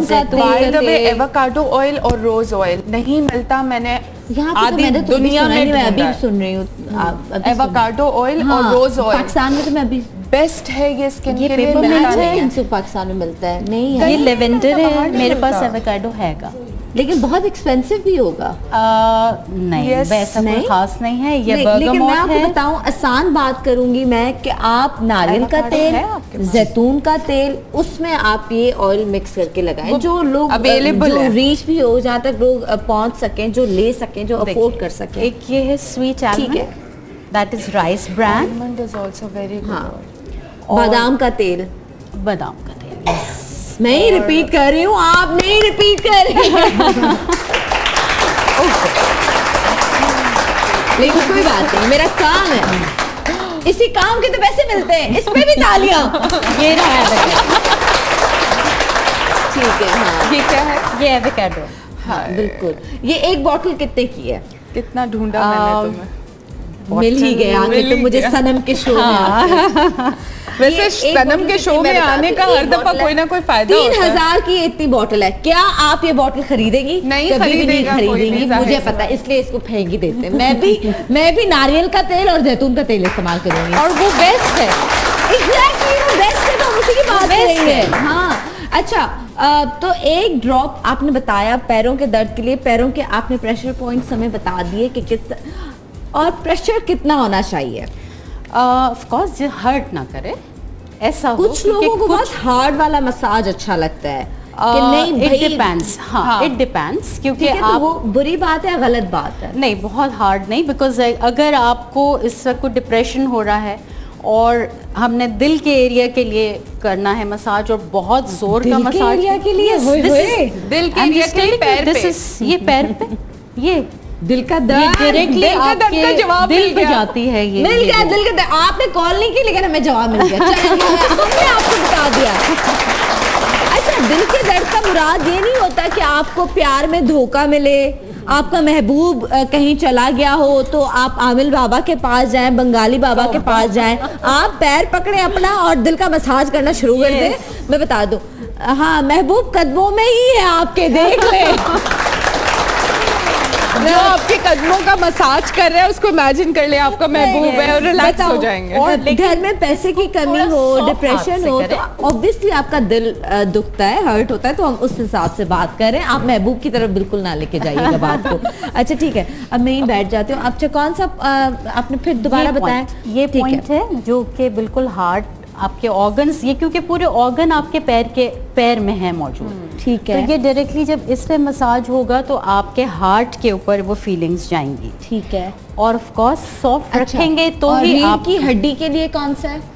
एवोकाडो ऑयल और रोज ऑयल नहीं मिलता। मैंने आधी दुनिया में
अभी सुन रही हूँ
एवोकाडो ऑयल और रोज ऑयल।
पाकिस्तान में तो मैं अभी
बेस्ट है ये स्किन के लिए।
पेपरमिंट है, पाकिस्तान में मिलता है नहीं है।
ये लेवेंडर है, मेरे पास एवोकाडो हैगा।
लेकिन बहुत एक्सपेंसिव भी होगा।
नहीं वैसा कोई खास नहीं है ये।
लेकिन मैं आपको बताऊं, आसान बात करूंगी मैं कि आप नारियल का तेल, जैतून का तेल, उसमें आप ये ऑयल मिक्स करके लगाएं। जो लोग अवेलेबल जो रीच भी हो, जहाँ तक लोग पहुंच सकें, जो ले सकें, जो अफोर्ड कर सकें।
एक ये है sweet almond, that is rice brand.
Almond is also very good.
हाँ, बादाम का तेल,
बादाम का तेल।
मैं ही रिपीट कर रही हूँ, आप नहीं रिपीट कर रही हैं। लेकिन कोई बात नहीं, मेरा काम है, इसी काम के तो पैसे मिलते हैं, इस पे भी तालियां। ये रहा है, ठीक है। हाँ, ये क्या है?
ये एवोकाडो।
हाँ बिल्कुल। ये एक बॉटल कितने की है?
कितना ढूंढा मैंने तुम्हें,
मिल ही गया तो मुझे सनम के शो में।
वैसे सनम के शो में आने का हर दफा कोई ना कोई फायदा होता है।
3000 की इतनी बॉटल है, क्या आप ये बॉटल खरीदेंगी?
नहीं,
कभी भी नहीं खरीदेंगी, मुझे पता है, इसलिए इसको फेंक ही देते हैं। मैं भी नारियल का तेल और जैतून का तेल इस्तेमाल करूंगी,
और वो बेस्ट है।
एग्जैक्टली, वो बेस्ट है, तो हम उसी की बात करेंगे। हाँ अच्छा, तो एक ड्रॉप आपने बताया पैरों के दर्द के लिए, पैरों के आपने प्रेशर पॉइंट्स हमें बता दिए कि कितना, और प्रेशर कितना होना चाहिए?
ऑफ कोर्स हर्ट ना करे, ऐसा
कुछ लोगों को बहुत हार्ड वाला मसाज अच्छा लगता है कि नहीं,
इट डिपेंड्स। हाँ इट डिपेंड्स, क्योंकि
आप तो वो बुरी बात है, गलत बात है?
नहीं, बहुत हार्ड नहीं, बिकॉज अगर आपको इस वक्त कोई डिप्रेशन हो रहा है और हमने दिल के एरिया के लिए करना है मसाज, और बहुत जोर का मसाज
एरिया के लिए,
दिल के एरिया के लिए पैर पे,
ये पैर पे, ये
दिल का दर्द,
डायरेक्टली आपके
जवाब
दिल पे जाती है। ये
मिल गया दिल का दर्द। आपने कॉल नहीं की, लेकिन हमें जवाब मिल गया। हमने आपको बता दिया। अच्छा, दिल के दर्द का मुराद ये नहीं होता कि आपको प्यार में धोखा मिले, आपका महबूब कहीं चला गया हो तो आप आमिल बाबा के पास जाएं, बंगाली बाबा के पास जाएं, आप पैर पकड़े अपना और दिल का मसाज करना शुरू कर दें। मैं बता दूं, हाँ, महबूब कदमों में ही है आपके, देख ले।
जो आपके कदमों का मसाज कर रहे हैं उसको इमेजिन कर ले आपका महबूब है, और रिलैक्स हो जाएंगे।
और घर में पैसे की कमी हो, डिप्रेशन हो, तो ऑब्वियसली आपका दिल दुखता है, हर्ट होता है, तो हम उस हिसाब से बात कर रहे हैं। आप महबूब की तरफ बिल्कुल ना लेके जाइएगा बात को। अच्छा ठीक है, अब मैं ही बैठ जाती हूँ। अच्छा, कौन सा आपने फिर दोबारा बताया?
ये पॉइंट है जो कि बिल्कुल हार्ट, आपके ऑर्गन्स, ये क्योंकि पूरे ऑर्गन आपके पैर में है मौजूद,
ठीक है।
तो ये डायरेक्टली जब इस पे मसाज होगा तो आपके हार्ट के ऊपर वो फीलिंग्स जाएंगी,
ठीक है।
और ऑफ कोर्स सॉफ्ट रखेंगे तो ही
आपकी हड्डी के लिए कौन सा है?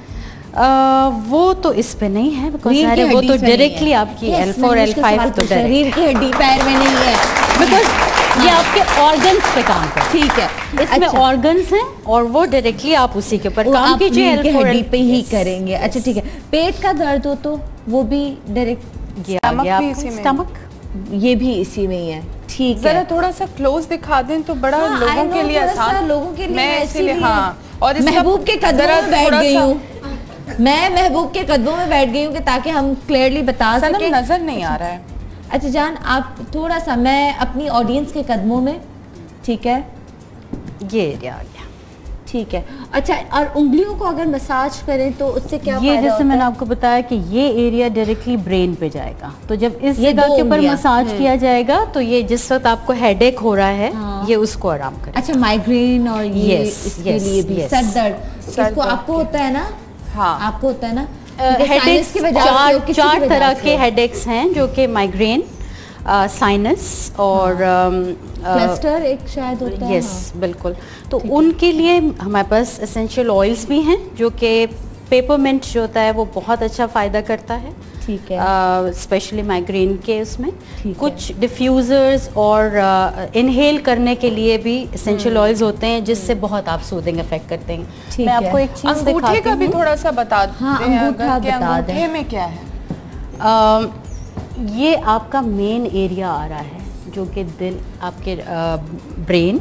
वो तो इस पे नहीं है, बिकॉज वो तो डायरेक्टली आपकी L4 L5 तो
शरीर की हड्डी पैर में नहीं है,
बिकॉज ये आपके ऑर्गन्स पे काम करते हैं।
ठीक है,
इसमें ऑर्गन्स हैं और वो डायरेक्टली आप उसी के ऊपर काम कीजिए,
L4 हड्डी पे ही करेंगे। अच्छा ठीक है, पेट का दर्द हो तो वो भी डायरेक्ट,
स्टमक
ये भी इसी में ही है। ठीक है,
जरा थोड़ा सा क्लोज दिखा दें तो बड़ा लोगों के लिए आसान,
लोगों के लिए
मैं इसीलिए। हाँ, और
महबूब के कदमों में बैठ गई हूँ, मैं महबूब के कदमों में बैठ गई हूँ कि ताकि हम क्लियरली बता सकें।
नजर नहीं आ रहा है।
अच्छा जान, आप थोड़ा सा, मैं अपनी ऑडियंस के कदमों में, ठीक है,
ये एरिया आ गया,
ठीक है। अच्छा, और उंगलियों को अगर मसाज करें तो उससे क्या फायदा होता है?
जैसे मैंने आपको बताया कि ये एरिया डायरेक्टली ब्रेन पे जाएगा, तो जब इस जगह के ऊपर मसाज किया जाएगा तो ये जिस वक्त आपको हेडेक हो रहा है, ये उसको आराम करेगा।
अच्छा, माइग्रेन और ये इसके लिए भी, सर दर्द, इसको आपको होता है ना? हाँ, आपको होता है ना?
हेडेक्स चार तरह के हेडेक्स हैं, जो कि माइग्रेन, साइनस और
क्लस्टर एक शायद होता है।
यस बिल्कुल, तो उनके लिए हमारे पास एसेंशियल ऑयल्स भी हैं, जो कि पेपरमिंट जो होता है वो बहुत अच्छा फ़ायदा करता है,
ठीक है,
स्पेशली माइग्रेन के उसमें। कुछ डिफ्यूज़र्स और इनहेल करने के लिए भी एसेंशियल ऑयल्स होते हैं, जिससे बहुत आप सूदिंग इफेक्ट करते हैं। मैं आपको एक चीज़ दिखाती हूं,
अंगूठे का भी थोड़ा सा बता दें।
हाँ, अंगूठा बता दें।
अंगूठे में क्या है?
ये आपका मेन एरिया आ रहा है, जो कि दिल, आपके ब्रेन,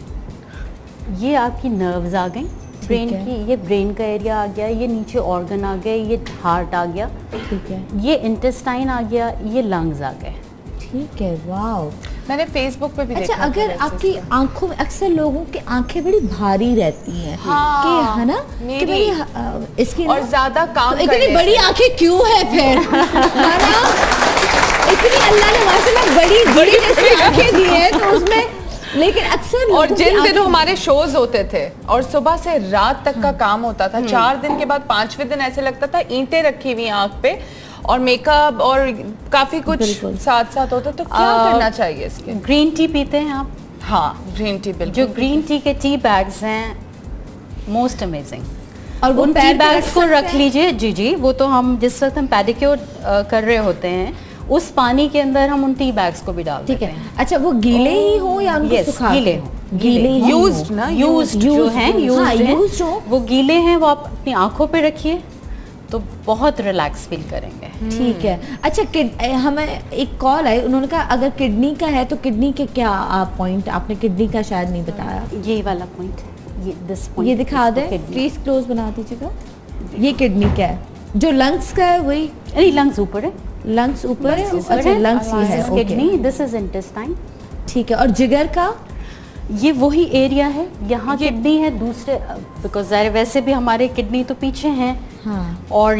ये आपकी नर्व्स आ गई ब्रेन की, ये ब्रेन का एरिया आ गया, ये नीचे ऑर्गन आ गए, ये हार्ट आ गया,
ठीक है,
ये इंटेस्टाइन आ गया, ये लंग्स आ गए।
ठीक है, वाओ।
मैंने फेसबुक पे भी देखा।
अच्छा, अगर आपकी आंखों में, अक्सर लोगों की आंखें बड़ी भारी रहती हैं,
हाँ,
कि है ना, कि भाई इसकी
और ज्यादा काम
तो इतनी बड़ी आंखें क्यों है फिर? है ना, इतनी अल्लाह ने माशाल्लाह बड़ी बड़ी जैसी लेकिन अक्सर
और जिन दिनों हमारे शोज होते थे और सुबह से रात तक का काम होता था, 4 दिन के बाद 5वें दिन ऐसे लगता था ईंटें रखी हुई आंख पे और मेकअप और काफी कुछ साथ साथ होता, तो क्या करना चाहिए इसके?
ग्रीन टी पीते हैं आप?
हाँ, ग्रीन टी बिल्कुल।
जो ग्रीन टी के टी बैग्स हैं मोस्ट अमेजिंग,
और वो
उन टी बैग्स को रख लीजिए। जी जी, वो तो हम जिस वक्त हम पेडिक्योर कर रहे होते हैं उस पानी के अंदर हम उन टी बैग्स को भी डाल देते हैं।
ठीक है। अच्छा, वो गीले ही हो या उनको सुखा?
गीले हो,
गीले
यूज्ड ना, यूज्ड जो हैं, यूज्ड हो, वो गीले हैं, वो आप अपनी आंखों पे रखिए तो बहुत रिलैक्स फील करेंगे।
ठीक है। अच्छा, हमें एक कॉल आई, उन्होंने कहा अगर किडनी का है तो किडनी के क्या पॉइंट, आपने किडनी का शायद नहीं बताया।
ये वाला पॉइंट,
ये दिखा दे प्लीज, क्लोज बना दीजिएगा। ये किडनी क्या है? जो लंग्स का है वही?
नहीं, लंग्स ऊपर है,
लंग्स ऊपर है। अच्छा, लंग्स ही है।
Kidney, this is intestine.
ठीक है। और जिगर का?
ये वही एरिया है, यहाँ किडनी है, दूसरे बिकॉज वैसे भी हमारे किडनी तो पीछे हैं।
हाँ।
और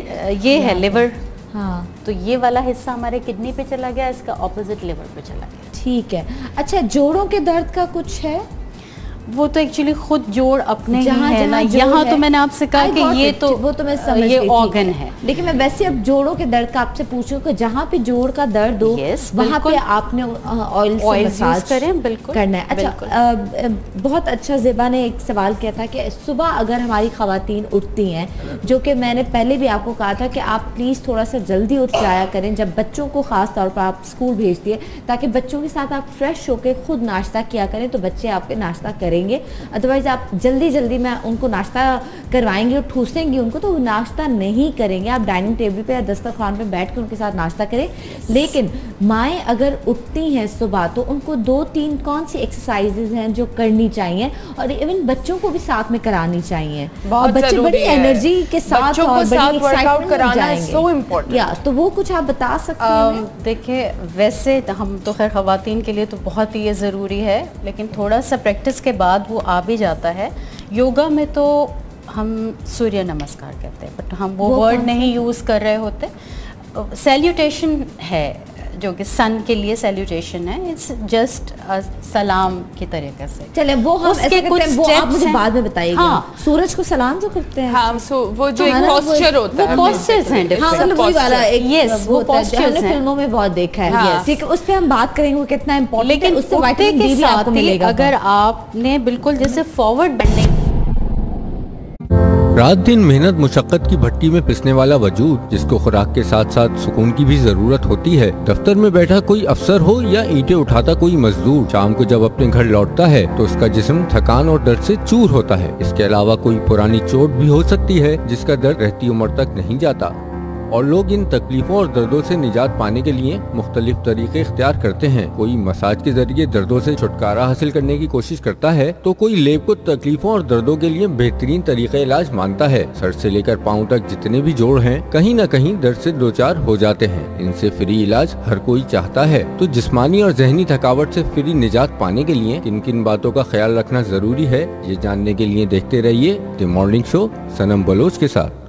ये है लिवर।
हाँ।
तो ये वाला हिस्सा हमारे किडनी पे चला गया, इसका ऑपोजिट लिवर पे चला गया।
ठीक है। अच्छा, जोड़ों के दर्द का कुछ है?
वो तो एक्चुअली खुद जोड़ अपने ही है ना, यहाँ तो मैंने आपसे कहा कि ये तो
वो तो मैं समझ
ये ऑर्गन है,
लेकिन मैं वैसे अब जोड़ों के दर्द का आपसे पूछूं कि जहाँ पे जोड़ का दर्द हो वहाँ पे आपने ऑयल मसाज
करें, बिल्कुल
करना है। अच्छा, बहुत अच्छा ज़ेबा ने एक सवाल किया था कि सुबह अगर हमारी ख़वातीन उठती हैं, जो कि मैंने पहले भी आपको कहा था कि आप प्लीज़ थोड़ा सा जल्दी उठ जाया करें जब बच्चों को ख़ास तौर पर आप स्कूल भेज दिए, ताकि बच्चों के साथ आप फ्रेश होकर खुद नाश्ता किया करें तो बच्चे आपके नाश्ता करेंगे। अदरवाइज आप जल्दी में उनको नाश्ता करवाएंगे और ठूसेंगे उनको तो वो नाश्ता नहीं करेंगे। आप डाइनिंग टेबल पे या दस्तरखान पे बैठ कर उनके साथ नाश्ता करें। लेकिन माएँ अगर उठती हैं सुबह तो उनको 2-3 कौन सी एक्सरसाइजेज हैं जो करनी चाहिए, और इवन बच्चों को भी साथ में करानी चाहिए। और बच्चे बड़ी एनर्जी के साथ और बड़ी एक्साइटमेंट कराना सो इम्पोर्टेंट। या तो वो कुछ आप बता सकते हैं?
देखिए, वैसे हम तो खैर ख़वातीन के लिए तो बहुत ही ये ज़रूरी है, लेकिन थोड़ा सा प्रैक्टिस के बाद वो आ भी जाता है। योगा में तो हम सूर्य नमस्कार कहते हैं, बट हम वो वर्ड नहीं यूज़ कर रहे होते। सैल्यूटेशन है जो कि सन के लिए सैल्यूटेशन है, इट्स जस्ट सलाम की तरीके से।
चले वो हम ऐसे करते हैं, वो आप मुझे बाद में बताइएगा। हाँ, सूरज को सलाम जो करते हैं।
हाँ, वो जो एक पोस्चर होता है,
वो पोस्चर्स हैं।
हाँ, मतलब वही वाला एक,
यस, वो पोस्चर्स हैं,
फिल्मों में बहुत देखा है। ठीक है, उस पे हम बात करेंगे वो कितना इम्पोर्टेंट है।
लेकिन उससे विटामिन डी भी आपको मिलेगा अगर आपने बिल्कुल जैसे फॉरवर्ड बेंडिंग।
रात दिन मेहनत मुशक्कत की भट्टी में पिसने वाला वजूद, जिसको खुराक के साथ साथ सुकून की भी जरूरत होती है। दफ्तर में बैठा कोई अफसर हो या ईंटें उठाता कोई मजदूर, शाम को जब अपने घर लौटता है तो उसका जिस्म थकान और दर्द से चूर होता है। इसके अलावा कोई पुरानी चोट भी हो सकती है जिसका दर्द रहती उम्र तक नहीं जाता, और लोग इन तकलीफों और दर्दों से निजात पाने के लिए मुख्तलिफ तरीके इख्तियार करते हैं। कोई मसाज के जरिए दर्दों से छुटकारा हासिल करने की कोशिश करता है तो कोई लेप को तकलीफों और दर्दों के लिए बेहतरीन तरीका इलाज मानता है। सर से लेकर पाँव तक जितने भी जोड़ हैं कहीं न कहीं दर्द से दो चार हो जाते हैं। इनसे फ्री इलाज हर कोई चाहता है, तो जिस्मानी और जहनी थकावट से फ्री निजात पाने के लिए किन किन बातों का ख्याल रखना जरूरी है, ये जानने के लिए देखते रहिए the morning show Sanam Baloch के साथ।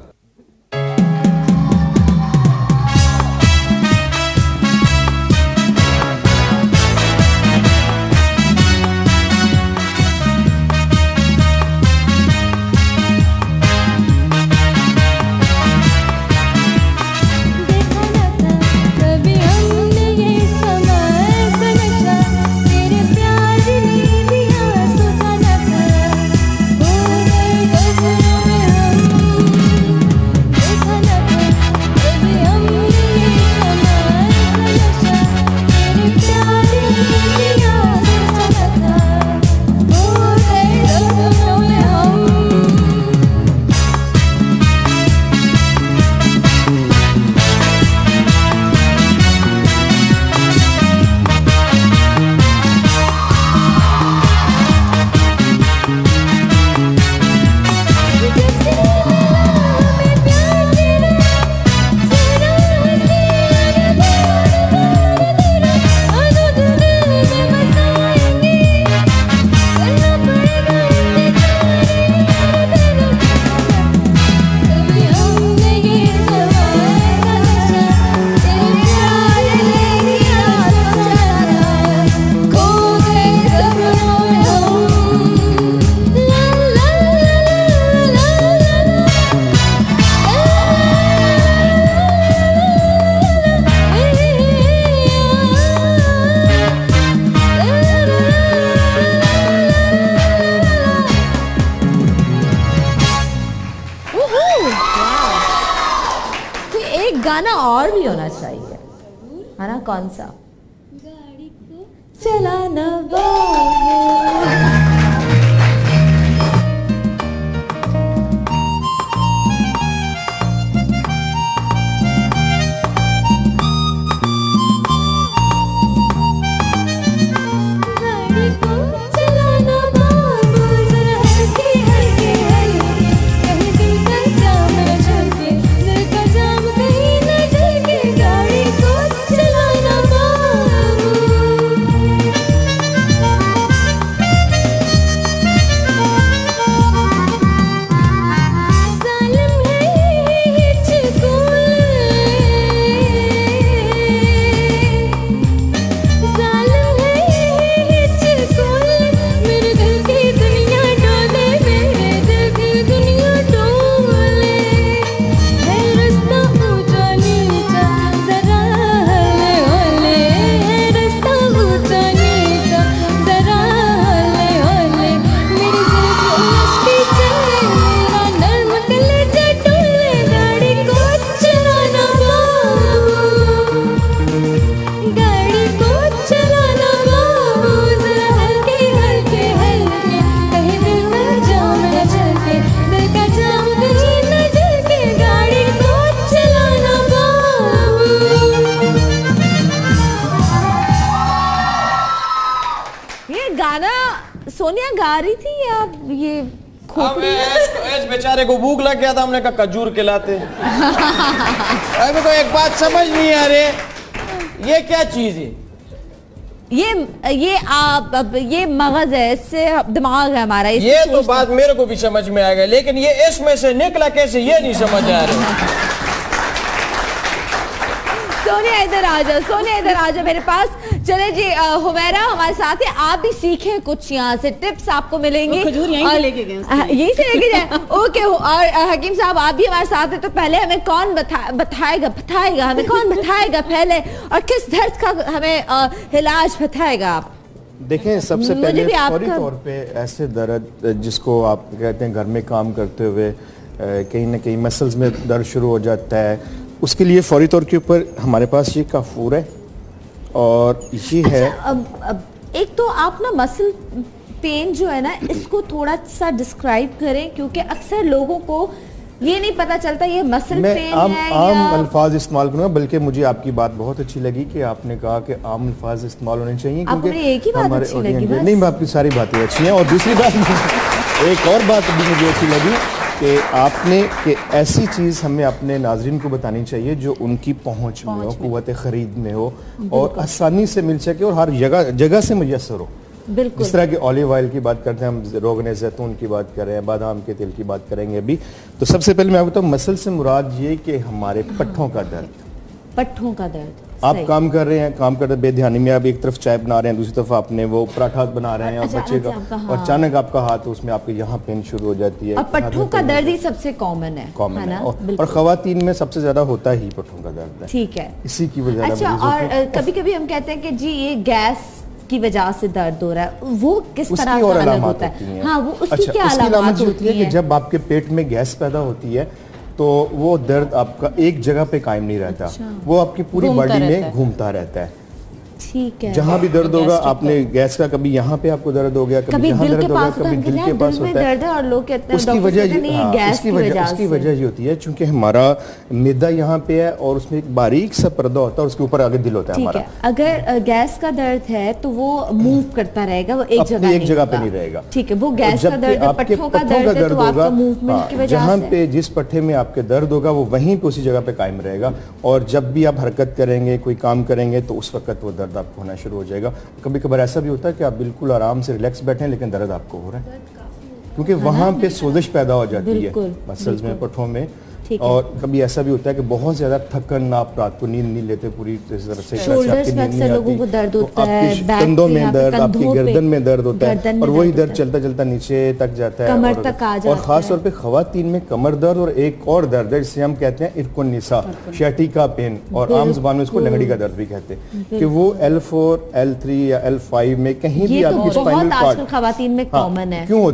गाना कौन सा? गाड़ी को चलाना बाबू। सोनिया गा रही थी या ये
इस बेचारे को भूख लग गया था, हमने कहा खजूर खिलाते। अभी को एक बात समझ नहीं आ रही, ये क्या चीज है?
ये मगज है, इससे दिमाग है हमारा।
ये तो बात मेरे को भी समझ में आ गया, लेकिन ये इसमें से निकला कैसे ये नहीं समझ आ रहा।
सोनिया इधर आ जाओ, सोनिया इधर आ जाओ मेरे पास। चले जी, हुमैरा हमारे साथ है, आप भी सीखें कुछ यहाँ से, टिप्स आपको मिलेंगी।
खजूर यहीं से लेके गए,
यहीं से लेके जाए। ओके, और हकीम साहब आप भी हमारे साथ है, तो पहले हमें कौन बताएगा हमें कौन बताएगा पहले, और किस दर्द का हमें इलाज बताएगा आप?
देखें, सबसे पहले फौरी तौर पे ऐसे दर्द जिसको आप कहते हैं घर में काम करते हुए कहीं ना कहीं मसल्स में दर्द शुरू हो जाता है, उसके लिए फौरी तौर के ऊपर हमारे पास ये काफूर है और ये है।
अब एक तो आप ना मसल पेन जो है ना, इसको थोड़ा सा डिस्क्राइब करें, क्योंकि अक्सर लोगों को ये नहीं पता चलता ये मसल पेन है।
आम अल्फाज इस्तेमाल करूँगा, बल्कि मुझे आपकी बात बहुत अच्छी लगी कि आपने कहा कि आम अल्फाज इस्तेमाल होने चाहिए, क्योंकि
एक ही बात अच्छी लगी बस?
नहीं, आपकी सारी बातें अच्छी हैं। और दूसरी बात, एक और बात भी मुझे अच्छी लगी कि आपने कि ऐसी चीज़ हमें अपने नाज़रीन को बतानी चाहिए जो उनकी पहुंच में हो, कुव्वत ख़रीद में हो और आसानी से मिल सके और हर जगह से मुयस्सर हो। जिस तरह के ऑलिव ऑयल की बात करते हैं हम, रोगन ज़ैतून की बात कर रहे हैं, बादाम के तेल की बात करेंगे अभी। तो सबसे पहले मैं बताऊँ, मसल से मुराद ये कि हमारे पट्ठों का दर्द।
पट्ठों का दर्द,
आप काम कर रहे हैं, काम करते बेध्यानी में आप एक तरफ चाय बना रहे हैं, दूसरी तरफ आपने वो पराठा बना रहे हैं और बच्चे का, और अचानक आपका हाथ उसमें आपके यहाँ पेन शुरू हो जाती है।
और पट्ठों का दर्द ही सबसे कॉमन है
ना? और खवातीन में सबसे ज्यादा होता ही पट्ठों का दर्द है।
ठीक है,
इसी की वजह।
अच्छा, और कभी कभी हम कहते हैं कि जी ये गैस की वजह से दर्द हो रहा है, वो किस तरह का अलग होता है? हाँ, वो उसकी क्या अलामत होती है?
कि जब आपके पेट में गैस पैदा होती है तो वो दर्द आपका एक जगह पे कायम नहीं रहता, वो आपकी पूरी बॉडी में घूमता रहता है।
ठीक है,
जहाँ भी दर्द होगा, आपने गैस का कभी यहाँ पे आपको दर्द हो गया, कभी यहाँ दर्द होगा, कभी दिल के पास होता है,
और लोग कहते हैं
उसकी वजह ये होती है चूंकि हमारा मैदा यहाँ पे है और उसमें एक बारीक सा पर्दा होता है और उसके ऊपर आगे दिल होता है हमारा।
अगर गैस का दर्द है तो वो मूव करता रहेगा, वो एक जगह
पे नहीं रहेगा।
ठीक है, वो गैस का दर्द, पट्ठों का दर्द होगा, मूवमेंट की वजह से
जहाँ पे जिस पट्ठे में आपके दर्द होगा वो वहीं पे उसी जगह पे कायम रहेगा, और जब भी आप हरकत करेंगे, कोई काम करेंगे, तो उस वक्त वो दर्द आपको होना शुरू हो जाएगा। कभी कभार ऐसा भी होता है कि आप बिल्कुल आराम से रिलैक्स बैठे हैं लेकिन दर्द आपको हो रहा है, क्योंकि वहां पे सोजिश पैदा हो जाती है मसल्स में, पट्ठों में। और कभी ऐसा भी होता है कि बहुत ज्यादा थकन, आप रात को नींद नहीं लेते पूरी तरह से,
शोल्डर्स में अक्सर लोगों को दर्द होता है,
कंधों में दर्द, आपकी गर्दन में दर्द होता है, और वही दर्द चलता चलता नीचे तक जाता है,
कमर तक आ जाता है।
और खास तौर पे खवातीन में कमर दर्द और एक और दर्द है जिसे हम कहते हैं इरकुन निसा, शैटिका पेन, और आम जुबान में इसको लंगड़ी का दर्द भी कहते हैं, कि वो L4, L3 या L5 में कहीं भी आपकी स्पाइनल कॉर्ड
खवातीन में कॉमन है।
क्यों होता है?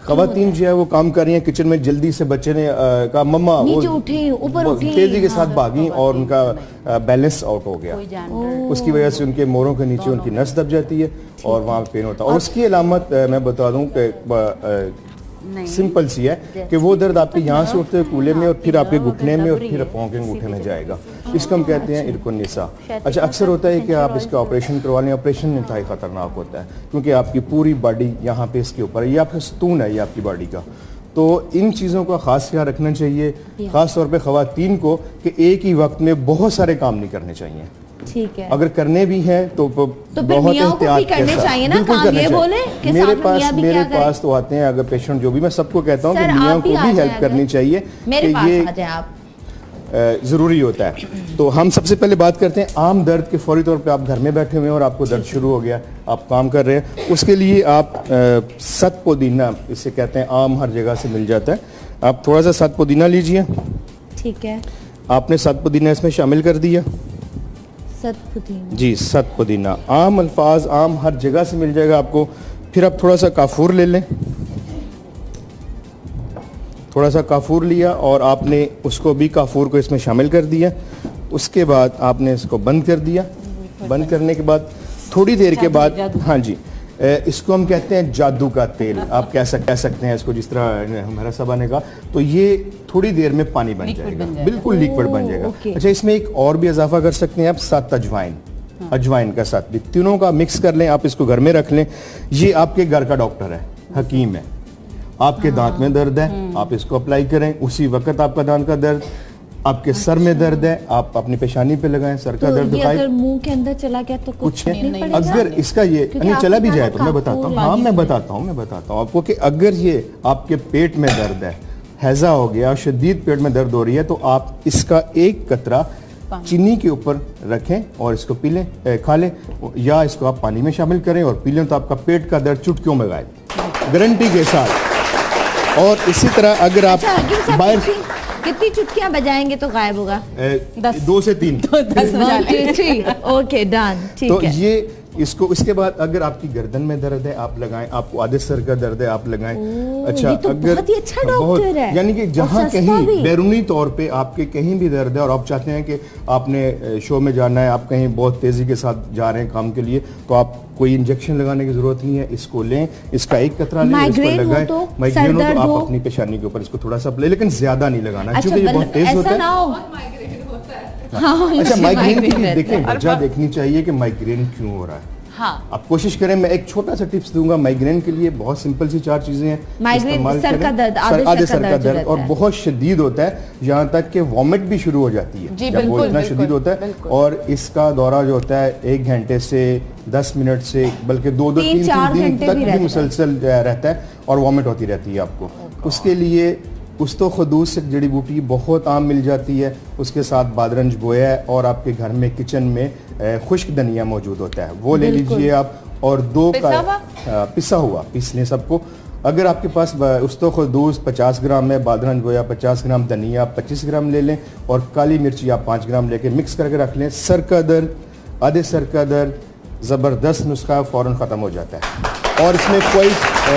खवातीन जो है वो काम कर रही हैं किचन में, जल्दी से बच्चे ने कहा मम्मा वो तेजी के साथ भागी और उनका बैलेंस आउट हो गया, उसकी वजह से उनके मोरों के नीचे उनकी नस दब जाती है और वहाँ पेन होता है। और उसकी अलामत मैं बता दूं कि सिंपल सी है कि वो दर्द आपके यहाँ से उठते हुए कूल्हे में और फिर आपके घुटने में और फिर पाँव के अंगूठे में जाएगा, इसको हम कहते हैं इरकुन निसा। अच्छा, अक्सर होता है कि आप इसका ऑपरेशन करवा लें, ऑपरेशन इंतहाई खतरनाक होता है क्योंकि आपकी पूरी बॉडी यहाँ पे इसके ऊपर है, ये आपका सतून है ये आपकी बॉडी का। तो इन चीज़ों का खास ख्याल रखना चाहिए, खास तौर पे ख़वातीन को, कि एक ही वक्त में बहुत सारे काम नहीं करने चाहिए। ठीक है, अगर करने भी हैं तो बहुत एहतियात करने चाहिए ना काम। ये बोले कि मेरे पास तो आते हैं अगर पेशेंट, जो भी मैं सबको कहता हूँ कि मियाँ को भी हेल्प करनी चाहिए, कि ये ज़रूरी होता है। तो हम सबसे पहले बात करते हैं आम दर्द के। फौरी तौर पे आप घर में बैठे हुए हैं और आपको दर्द शुरू हो गया, आप काम कर रहे हैं, उसके लिए आप सत पुदीना, इसे कहते हैं, आम हर जगह से मिल जाता है। आप थोड़ा सा सत पुदीना लीजिए। ठीक है, आपने सत पुदीना इसमें शामिल कर दिया। सत पुदीना जी, सत पुदीना आम अल्फाज, आम हर जगह से मिल जाएगा आपको। फिर आप थोड़ा सा काफूर ले लें, थोड़ा सा काफूर लिया और आपने उसको भी, काफूर को इसमें शामिल कर दिया। उसके बाद आपने इसको बंद कर दिया। बंद करने के बाद थोड़ी देर के बाद, हाँ जी, इसको हम कहते हैं जादू का तेल, आप कह सकते हैं इसको, जिस तरह हमारा सबा ने कहा। तो ये थोड़ी देर में पानी बन जाएगा, बिल्कुल लिक्विड बन जाएगा। अच्छा, इसमें एक और भी इजाफा कर सकते हैं आप, साथ अजवाइन, अजवाइन का साथ भी, तीनों का मिक्स कर लें, आप इसको घर में रख लें। ये आपके घर का डॉक्टर है, हकीम है। आपके दांत में दर्द है, आप इसको अप्लाई करें, उसी वक्त आपका दांत का दर्द, आपके सर में दर्द है, आप अपनी पेशानी पे लगाएं, सर का दर्द दिखाएं। अगर मुंह के अंदर चला गया तो कुछ नहीं, अगर इसका ये नहीं चला भी जाए तो मैं बताता हूँ, हाँ मैं बताता हूँ आपको कि अगर ये आपके पेट में दर्द है, हैजा हो गया, शदीद पेट में दर्द हो रही है, तो आप इसका एक कतरा चीनी के ऊपर रखें और इसको पी लें, खा लें, या इसको आप पानी में शामिल करें और पी लें, तो आपका पेट का दर्द चुटकियों में गायब, गारंटी के साथ। और इसी तरह अगर आप बाहर
कितनी चुटकियां बजाएंगे तो गायब होगा?
2 से 3।
ओके डन, ठीक
है। तो
है,
ये इसको, इसके बाद अगर आपकी गर्दन में दर्द है आप लगाएं, आपको आधे सर का दर्द है आप लगाएं। अच्छा,
ये तो अगर बहुत ही अच्छा डॉक्टर है,
यानी कि जहाँ कहीं बैरूनी तौर पे आपके कहीं भी दर्द है और आप चाहते हैं कि आपने शो में जाना है, आप कहीं बहुत तेजी के साथ जा रहे हैं काम के लिए, तो आप कोई इंजेक्शन लगाने की जरूरत नहीं है, इसको लें, इसका एक कतरा लें, इसको लगाएं। माइग्रेन हो तो आप अपनी पेशानी के ऊपर इसको थोड़ा सा ले, लेकिन ज्यादा नहीं लगाना क्योंकि ये बहुत तेज होता है। अच्छा, माइग्रेन के लिए देखें, वजह देखनी चाहिए कि माइग्रेन क्यों हो रहा है। हाँ, आप कोशिश करें, मैं एक छोटा सा टिप्स दूंगा माइग्रेन के लिए, बहुत सिंपल सी 4 चीजें हैं।
माइग्रेन सर का दर्द,
आधे सर का दर्द, और बहुत शदीद होता है, यहाँ तक कि वॉमिट भी शुरू हो जाती है जब वो इतना शदीद होता है। और इसका दौरा जो होता है 1 घंटे से 10 मिनट से बल्कि 2-3 दिन तक भी मुसलसल रहता है और वॉमिट होती रहती है आपको। उसके लिए उस्तो खदूस एक जड़ी बूटी बहुत आम मिल जाती है, उसके साथ बादरंज बोया है और आपके घर में किचन में खुश्क धनिया मौजूद होता है, वो ले लीजिए आप। और 2 का पिसा हुआ पीस लें सबको। अगर आपके पास उस्तो खदूस 50 ग्राम है, बादरंज बोया 50 ग्राम, धनिया 25 ग्राम ले लें और काली मिर्ची आप 5 ग्राम लेके मिक्स करके रख लें। सर का दर्द, आधे सर का दर्द, ज़बरदस्त नुस्खा, फ़ौरन ख़त्म हो जाता है। और इसमें कोई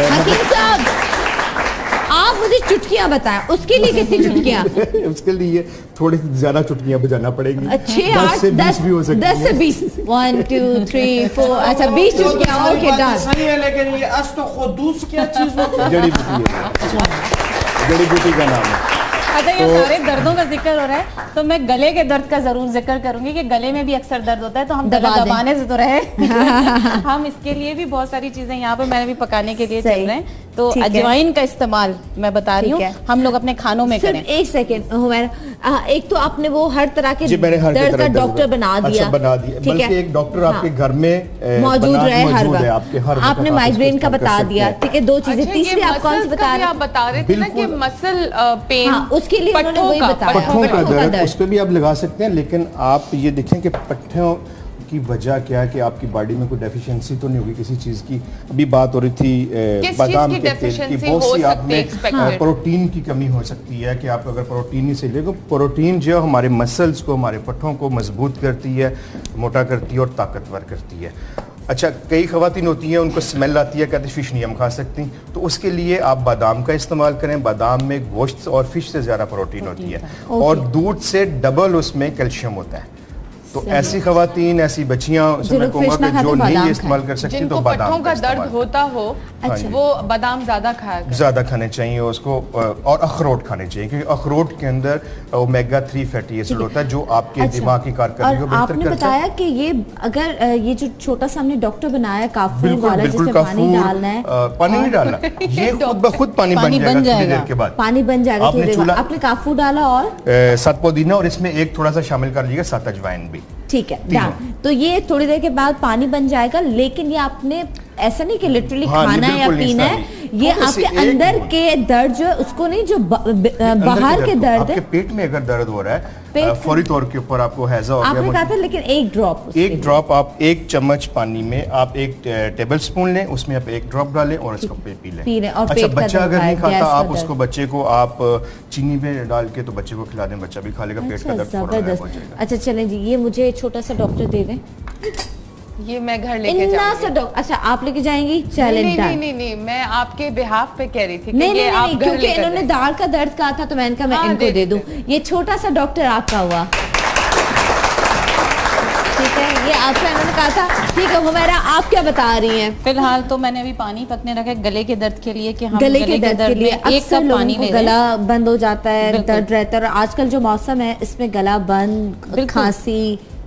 आप मुझे चुटकियां बताएं, उसके लिए कितनी चुटकियां?
उसके लिए थोड़ी ज्यादा चुटकियां बजाना पड़ेगी।
10 से 20 भी हो सकती है। 10 से 20, 1 2 3 4, अच्छा 20 चुटकियां, ओके डन।
सही है, लेकिन ये अस्तखुदूस क्या चीज होती है?
जड़ी बूटी है, जड़ी बूटी का नाम है।
अच्छा, ये सारे दर्दों का जिक्र हो रहा है तो मैं गले के दर्द का जरूर जिक्र करूंगी कि गले में भी अक्सर दर्द होता है, तो हम दबाने से तो रहे हम इसके लिए भी बहुत सारी चीजें यहाँ पे मैंने भी पकाने के लिए चल रहे हैं। तो अजवाइन का इस्तेमाल मैं बता रही हूँ, हम लोग अपने खानों में करें।
एक सेकेंड हुमैरा, एक तो आपने वो हर तरह के दर्द का डॉक्टर बना दिया,
बल्कि एक डॉक्टर आपके घर में
मौजूद रहे हर वक्त। आपने माइग्रेन का बता दिया, ठीक है। 2 चीजें, तीसरी आप कौन सी बता रहे?
आप बता रहे थे ना कि मसल पेन,
उसके लिए उन्होंने वही बताया,
पट्ठों का दर्द, उस पर भी आप लगा सकते हैं। लेकिन आप ये देखें कि पट्ठों की वजह क्या है कि आपकी बॉडी में कोई डेफिशिएंसी तो नहीं होगी किसी चीज़ की। अभी बात हो रही थी बादाम के तेल की, बहुत सी आप में प्रोटीन की कमी हो सकती है कि आप अगर प्रोटीन ही से ले, तो प्रोटीन जो हमारे मसल्स को, हमारे पट्ठों को मजबूत करती है, मोटा करती है और ताकतवर करती है। अच्छा, कई खवातीन होती हैं उनको स्मेल आती है, कहते फिश नहीं हम खा सकती, तो उसके लिए आप बादाम का इस्तेमाल करें। बादाम में गोश्त और फिश से ज़्यादा प्रोटीन होती है और दूध से डबल उसमें कैल्शियम होता है। तो ऐसी खवातीन, ऐसी बच्चियां मैं कहूँगा कि जो नहीं ये इस्तेमाल कर सकती तो बादाम
का दर्द होता हो वो बादाम ज्यादा खाने चाहिए उसको, और अखरोट खाने चाहिए क्योंकि अखरोट के अंदर ओमेगा 3 फैटी एसिड होता है जो आपके दिमाग की कारकर्दगी को बेहतर करता है।
आपने बताया कि ये अगर ये जो छोटा सा हमने डॉक्टर बनाया काफूर वाला जिसमें पानी डालना है,
पानी नहीं डालना, ये खुद पानी बन जाएगा थोड़ी देर के बाद,
पानी बन जाएगा थोड़ी देर। आपने काफूर डाला और
7 पुदीना और इसमें एक थोड़ा सा शामिल कर लीजिएगा 7 अजवाइन भी।
ठीक है, तो ये थोड़ी देर के बाद पानी बन जाएगा। लेकिन ये आपने ऐसा नहीं कि लिटरली खाना है या पीना है, ये आपके अंदर के दर्द जो है उसको नहीं, जो बाहर के दर्द है।
पेट में अगर दर्द हो रहा है फौरी तौर के ऊपर आपको हैजा हो गया,
आपने कहा था, लेकिन एक ड्रॉप आप 1 चम्मच
पानी में आप 1 टेबल स्पून लें, उसमें आप 1 ड्रॉप डालें और इसको पी लें।
और
अच्छा, बच्चा अगर नहीं खाता आप उसको, बच्चे को आप चीनी में डाल के तो बच्चे को खिला दें, बच्चा भी खा लेगा, पेट का दर्द फौरन गायब हो जाएगा।
अच्छा चलें जी, ये मुझे छोटा सा डॉक्टर दे दें,
ये मैं घर लेके जाऊंगी।
अच्छा आप लेके जाएंगी?
नहीं, मैं आपके बिहाफ पे कह रही थी कि
नहीं, आप क्योंकि इन्होंने दाढ़ का दर्द कहा था तो मैंने कहा मैं इनको दे दूं। ये छोटा सा डॉक्टर आपका हुआ, ठीक है, ये आपसे इन्होंने कहा था। ठीक है हुमैरा, आप क्या बता रही हैं?
फिलहाल तो मैंने अभी पानी पकने रखा है गले के दर्द के लिए, कि हम
गले के दर्द के लिए
1 कप पानी ले
गला बंद हो जाता है, दर्द रहता है, और आजकल जो मौसम है इसमें गला बंद, खांसी।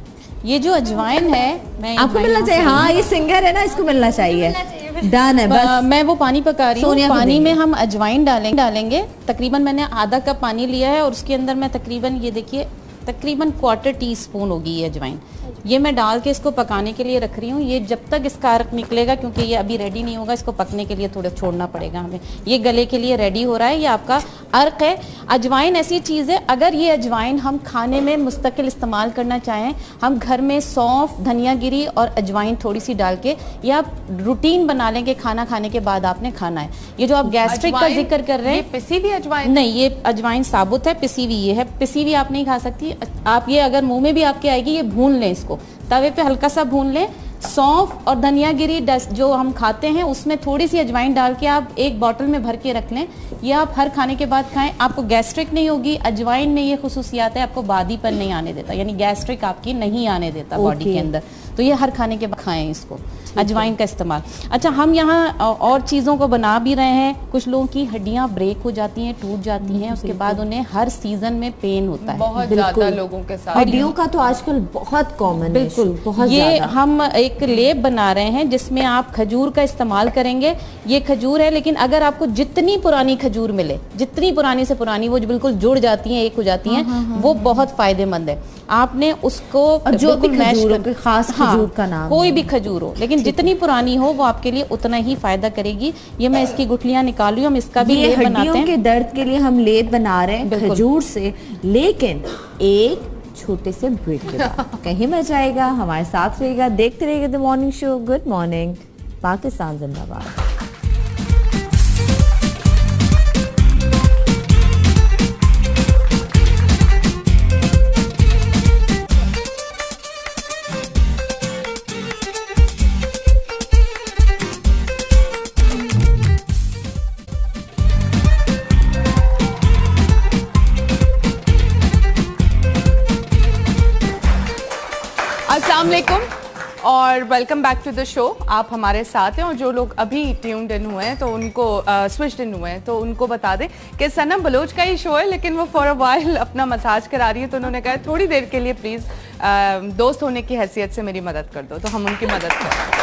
ये जो अजवाइन है मैं
आपको मिलना चाहिए। हाँ, ये सिंगर है ना, इसको मिलना चाहिए। डन है बस।
मैं वो पानी पका रही हूँ, पानी में हम अजवाइन डालेंगे। तकरीबन मैंने आधा कप पानी लिया है और उसके अंदर मैं तकरीबन, ये देखिए, तकरीबन 1/4 टीस्पून होगी ये अजवाइन। ये मैं डाल के इसको पकाने के लिए रख रही हूँ। ये जब तक इसका अर्क निकलेगा, क्योंकि ये अभी रेडी नहीं होगा, इसको पकने के लिए थोड़ा छोड़ना पड़ेगा हमें। ये गले के लिए रेडी हो रहा है, ये आपका अर्क है। अजवाइन ऐसी चीज़ है, अगर ये अजवाइन हम खाने में मुस्तकिल इस्तेमाल करना चाहें, हम घर में सौंफ, धनिया गिरी और अजवाइन थोड़ी सी डाल के, या आप रूटीन बना लेंगे, खाना खाने के बाद आपने खाना है। ये जो आप गैस्ट्रिक का जिक्र कर रहे हैं,
पिसी हुई अजवाइन
नहीं, ये अजवाइन साबुत है, पिसी हुई ये है। पिसी हुई आप नहीं खा सकती आप, ये अगर मुंह में भी आपके आएगी, ये भून लें, इसको तवे पे हल्का सा भून लें। सौंफ और धनिया गिरी जो हम खाते हैं उसमें थोड़ी सी अजवाइन डाल के आप 1 बॉटल में भर के रख लें। ये आप हर खाने के बाद खाएं, आपको गैस्ट्रिक नहीं होगी। अजवाइन में ये खुसूसियात है, आपको बादीपन नहीं आने देता, यानी गैस्ट्रिक आपकी नहीं आने देता बॉडी के अंदर। तो ये हर खाने के बाद खाएं इसको, अजवाइन का इस्तेमाल। अच्छा, हम यहाँ और चीज़ों को बना भी रहे हैं। कुछ लोगों की हड्डियाँ ब्रेक हो जाती हैं, टूट जाती हैं, उसके बाद उन्हें हर सीजन में पेन होता है।
बहुत ज़्यादा लोगों के साथ
हड्डियों का तो आजकल बहुत कॉमन है।
बिल्कुल, बहुत ये हम एक लेप बना रहे हैं जिसमें आप खजूर का इस्तेमाल करेंगे। ये खजूर है, लेकिन अगर आपको जितनी पुरानी खजूर मिले, जितनी पुरानी से पुरानी, वो जो बिल्कुल जुड़ जाती हैं, एक हो जाती हैं, वो बहुत फायदेमंद है। आपने उसको
जो भी खजूर, खास खजूर का नाम,
कोई भी खजूर हो, लेकिन जितनी पुरानी हो वो आपके लिए उतना ही फायदा करेगी। ये मैं इसकी गुठलियां निकाली, हम इसका भी लेप बनाते हैं।
हड्डियों के दर्द के लिए हम लेप बना रहे हैं खजूर से, लेकिन एक छोटे से ब्रेक के बाद कहीं मत जाएगा, हमारे साथ रहेगा, देखते रहिएगा the morning show. Good morning Pakistan जिंदाबाद।
अस्सलामुअलैकुम और welcome back to the show. आप हमारे साथ हैं और जो लोग अभी ट्यून्ड इन हुए हैं तो उनको स्विच्ड इन हुए हैं तो उनको बता दें कि सनम बलोच का ही शो है, लेकिन वो फॉर अ वाइल अपना मसाज करा रही है, तो उन्होंने कहा थोड़ी देर के लिए प्लीज़ दोस्त होने की हैसियत से मेरी मदद कर दो, तो हम उनकी मदद करें।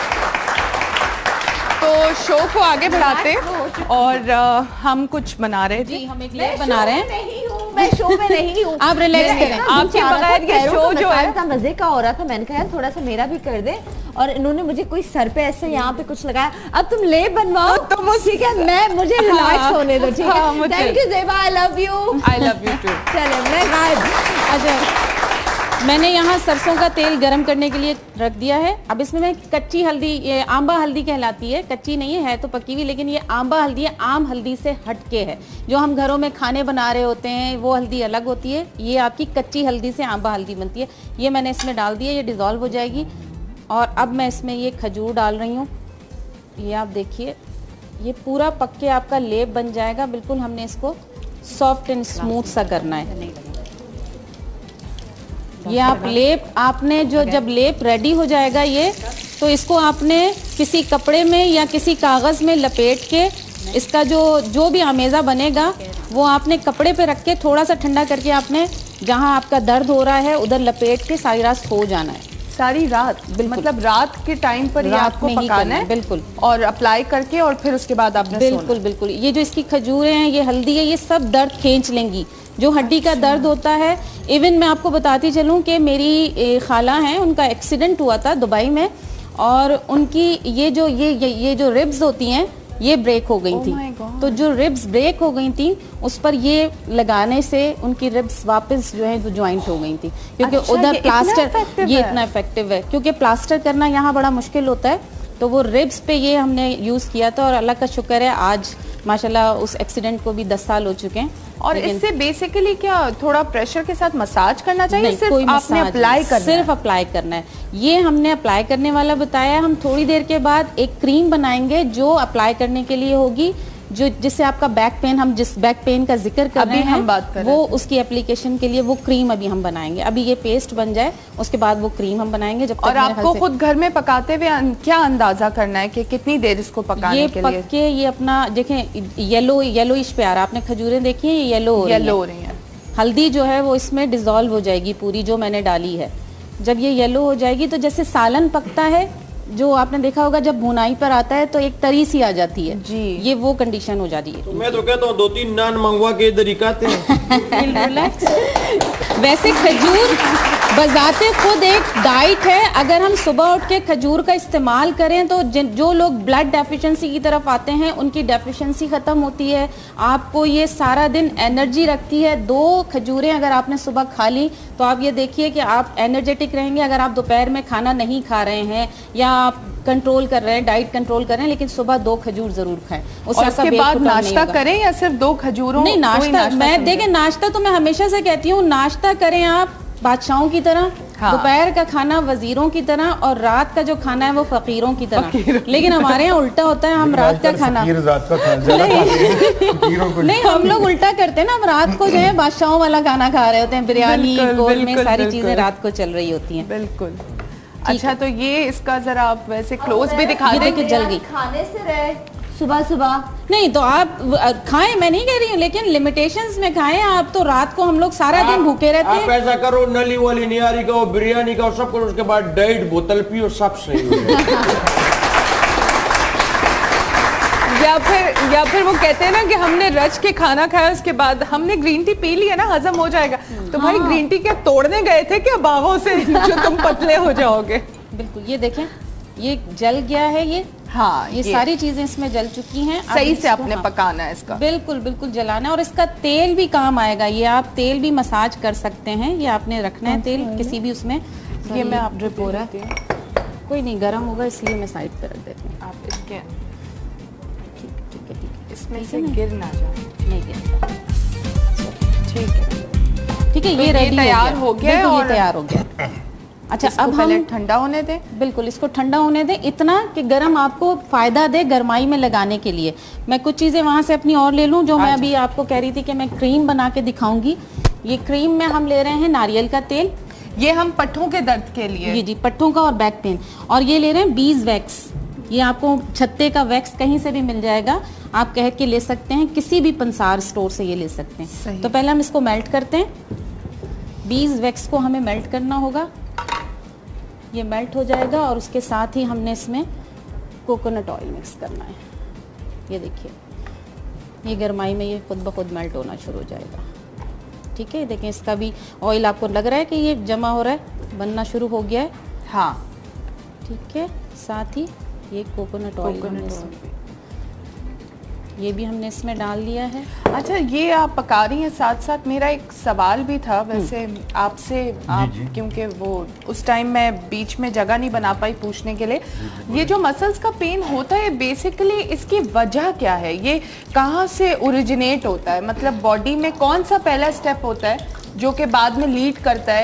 तो शो को आगे बढ़ाते हैं और हम कुछ बना रहे थे।
हम एक लेप बना रहे हैं।
मैं शो में नहीं हूँ,
आप रिलैक्स करें।
आपके बगैर ये शो जो है
मजे का हो रहा था, मैंने कहा थोड़ा सा मेरा भी कर दे, और इन्होंने मुझे कोई सर पे ऐसे यहाँ पे कुछ लगाया। अब तुम लेप बनवाओ, ठीक है, मैं मुझे रिलैक्स होने दो, ठीक है। Thank you Zeba, I love you.
I love you too.
चले मैं गायब।
अच्छा, मैंने यहाँ सरसों का तेल गरम करने के लिए रख दिया है। अब इसमें मैं कच्ची हल्दी, ये आंबा हल्दी कहलाती है, कच्ची नहीं है तो पकी हुई, लेकिन ये आंबा हल्दी है, आम हल्दी से हटके है। जो हम घरों में खाने बना रहे होते हैं वो हल्दी अलग होती है, ये आपकी कच्ची हल्दी से आंबा हल्दी बनती है। ये मैंने इसमें डाल दिया, ये डिज़ोल्व हो जाएगी। और अब मैं इसमें ये खजूर डाल रही हूँ। ये आप देखिए, ये पूरा पक के आपका लेप बन जाएगा। बिल्कुल हमने इसको सॉफ्ट एंड स्मूथ सा करना है। ये आप लेप, आपने जो जब लेप रेडी हो जाएगा ये, तो इसको आपने किसी कपड़े में या किसी कागज़ में लपेट के, इसका जो भी आमेज़ा बनेगा वो आपने कपड़े पे रख के थोड़ा सा ठंडा करके आपने जहाँ आपका दर्द हो रहा है उधर लपेट के सारी रात सो जाना है।
सारी रात? मतलब रात के टाइम पर ये आपको पकाना है?
बिल्कुल।
और अप्लाई करके और फिर उसके बाद आपने
बिल्कुल बिल्कुल। ये जो इसकी खजूरें हैं, ये हल्दी है, ये सब दर्द खींच लेंगी। जो हड्डी का दर्द होता है, इवन मैं आपको बताती चलूँ कि मेरी खाला हैं, उनका एक्सीडेंट हुआ था दुबई में, और उनकी ये जो रिब्स होती हैं ये ब्रेक हो गई थी। तो जो रिब्स ब्रेक हो गई थी उस पर ये लगाने से उनकी रिब्स वापस जो है वो ज्वाइंट हो गई थी, क्योंकि उधर प्लास्टर, ये इतना इफेक्टिव है क्योंकि प्लास्टर करना यहाँ बड़ा मुश्किल होता है। तो वो रिब्स पे ये हमने यूज़ किया था और अल्लाह का शुक्र है आज माशाल्लाह उस एक्सीडेंट को भी 10 साल हो चुके हैं।
और इससे बेसिकली क्या थोड़ा प्रेशर के साथ मसाज करना चाहिए? सिर्फ आपने अप्लाई करना है? सिर्फ अप्लाई करना है।
ये हमने अप्लाई करने वाला बताया। हम थोड़ी देर के बाद एक क्रीम बनाएंगे जो अप्लाई करने के लिए होगी, जो जिससे आपका बैक पेन, हम जिस बैक पेन का जिक्र कर रहे हैं,
हम बात कर
वो उसकी एप्लीकेशन के लिए वो क्रीम अभी हम बनाएंगे। अभी ये पेस्ट बन जाए उसके बाद वो क्रीम हम बनाएंगे। जब तक
और आपको खुद घर में पकाते हुए क्या अंदाजा करना है कि कितनी देर इसको पकाने के लिए?
ये पक के ये अपना देखें येलोइश प्यारा, आपने खजूरें देखी हैं, ये येलो हो रही हैं। हल्दी जो है वो इसमें डिजोल्व हो जाएगी पूरी, जो मैंने डाली है। जब ये येलो हो जाएगी तो जैसे सालन पकता है, जो आपने देखा होगा जब भुनाई पर आता है तो एक तरी सी आ जाती है जी, ये वो कंडीशन हो जाती है।
तो मैं तो कहता हूँ 2-3 नान मंगवा के इधर ही खाते हैं।
वैसे खजूर बजाते खुद एक डाइट है। अगर हम सुबह उठ के खजूर का इस्तेमाल करें तो जो लोग ब्लड डेफिशिएंसी की तरफ आते हैं उनकी डेफिशिएंसी ख़त्म होती है। आपको ये सारा दिन एनर्जी रखती है। 2 खजूरें अगर आपने सुबह खा ली तो आप ये देखिए कि आप एनर्जेटिक रहेंगे। अगर आप दोपहर में खाना नहीं खा रहे हैं या आप कंट्रोल कर रहे हैं, डाइट कंट्रोल कर रहे हैं, लेकिन सुबह 2 खजूर जरूर खाएं।
उसके बाद नाश्ता करें या सिर्फ 2 खजूरों?
नहीं, नाश्ता मैं देखें, नाश्ता तो मैं हमेशा से कहती हूँ नाश्ता करें आप बादशाहों की तरह, दोपहर का खाना वजीरों की तरह, और रात का जो खाना है वो फकीरों की तरह। लेकिन हमारे यहाँ उल्टा होता है, हम रात का खाना नहीं, हम लोग उल्टा करते हैं ना। हम रात को जो है बादशाहों वाला खाना खा रहे होते हैं, बिरयानी, कोल में सारी चीजें रात को चल रही होती हैं।
बिल्कुल। अच्छा, तो ये इसका जरा आप वैसे क्लोज भी दिखा दें कि
जल गई।
खाने से रहे सुबह
नहीं तो आप खाएं, मैं नहीं कह रही हूँ, लेकिन लिमिटेशंस में खाएं। आप तो रात को हम लोग सारा दिन भूखे रहते हैं।
आप ऐसा करो, नली वाली निहारी का, बिरयानी का, सब करो, उसके बाद डाइट बोतल पियो, सब सही हो जाएगा।
या फिर वो कहते हैं ना कि हमने रच के खाना खाया, उसके बाद हमने ग्रीन टी पी लिया ना, हजम हो जाएगा। तो भाई ग्रीन टी क्या तोड़ने गए थे क्या बागों से जो तुम पतले हो जाओगे?
बिल्कुल। ये देखें, ये जल गया है। ये ये सारी चीजें इसमें जल चुकी हैं।
सही से आपने पकाना है इसका,
बिल्कुल बिल्कुल जलाना है। और इसका तेल भी काम आएगा। ये आप तेल भी मसाज कर सकते हैं। ये आपने रखना है तेल किसी भी उसमें।
ये मैं आप ड्रिप हो रहा है,
कोई नहीं, गर्म होगा इसलिए मैं साइड पे रख देती हूँ।
आप इसके
ठीक है,
इसमें से गिर ना जाए।
नहीं गिर,
ठीक है,
ठीक है। ये रेडी
तैयार हो गया
और तैयार हो गया। अच्छा, अब
हम ठंडा होने दें।
बिल्कुल, इसको ठंडा होने दें, इतना कि गर्म आपको फायदा दे गरमाई में लगाने के लिए। मैं कुछ चीजें वहां से अपनी और ले लूं जो मैं अभी आपको कह रही थी कि मैं क्रीम बना के दिखाऊंगी। ये क्रीम में हम ले रहे हैं नारियल का तेल।
ये हम पट्ठों के दर्द के लिए,
जी, पट्ठों का और बैक पेन। और ये ले रहे हैं बीज वैक्स। ये आपको छत्ते का वैक्स कहीं से भी मिल जाएगा, आप कह के ले सकते हैं, किसी भी पंसार स्टोर से ये ले सकते हैं। तो पहले हम इसको मेल्ट करते हैं। बीज वैक्स को हमें मेल्ट करना होगा। ये मेल्ट हो जाएगा और उसके साथ ही हमने इसमें कोकोनट ऑयल मिक्स करना है। ये देखिए, ये गरमाई में ये खुद ब खुद मेल्ट होना शुरू हो जाएगा। ठीक है, देखें, इसका भी ऑयल आपको लग रहा है कि ये जमा हो रहा है, बनना शुरू हो गया है।
हाँ,
ठीक है। साथ ही ये कोकोनट ऑयल ये भी हमने इसमें डाल लिया है।
अच्छा, ये आप पका रही हैं, साथ साथ मेरा एक सवाल भी था वैसे आपसे, आप क्योंकि वो उस टाइम मैं बीच में जगह नहीं बना पाई पूछने के लिए। ये जो मसल्स का पेन होता है, बेसिकली इसकी वजह क्या है? ये कहाँ से ओरिजिनेट होता है? मतलब बॉडी में कौन सा पहला स्टेप होता है जो कि बाद में लीड करता है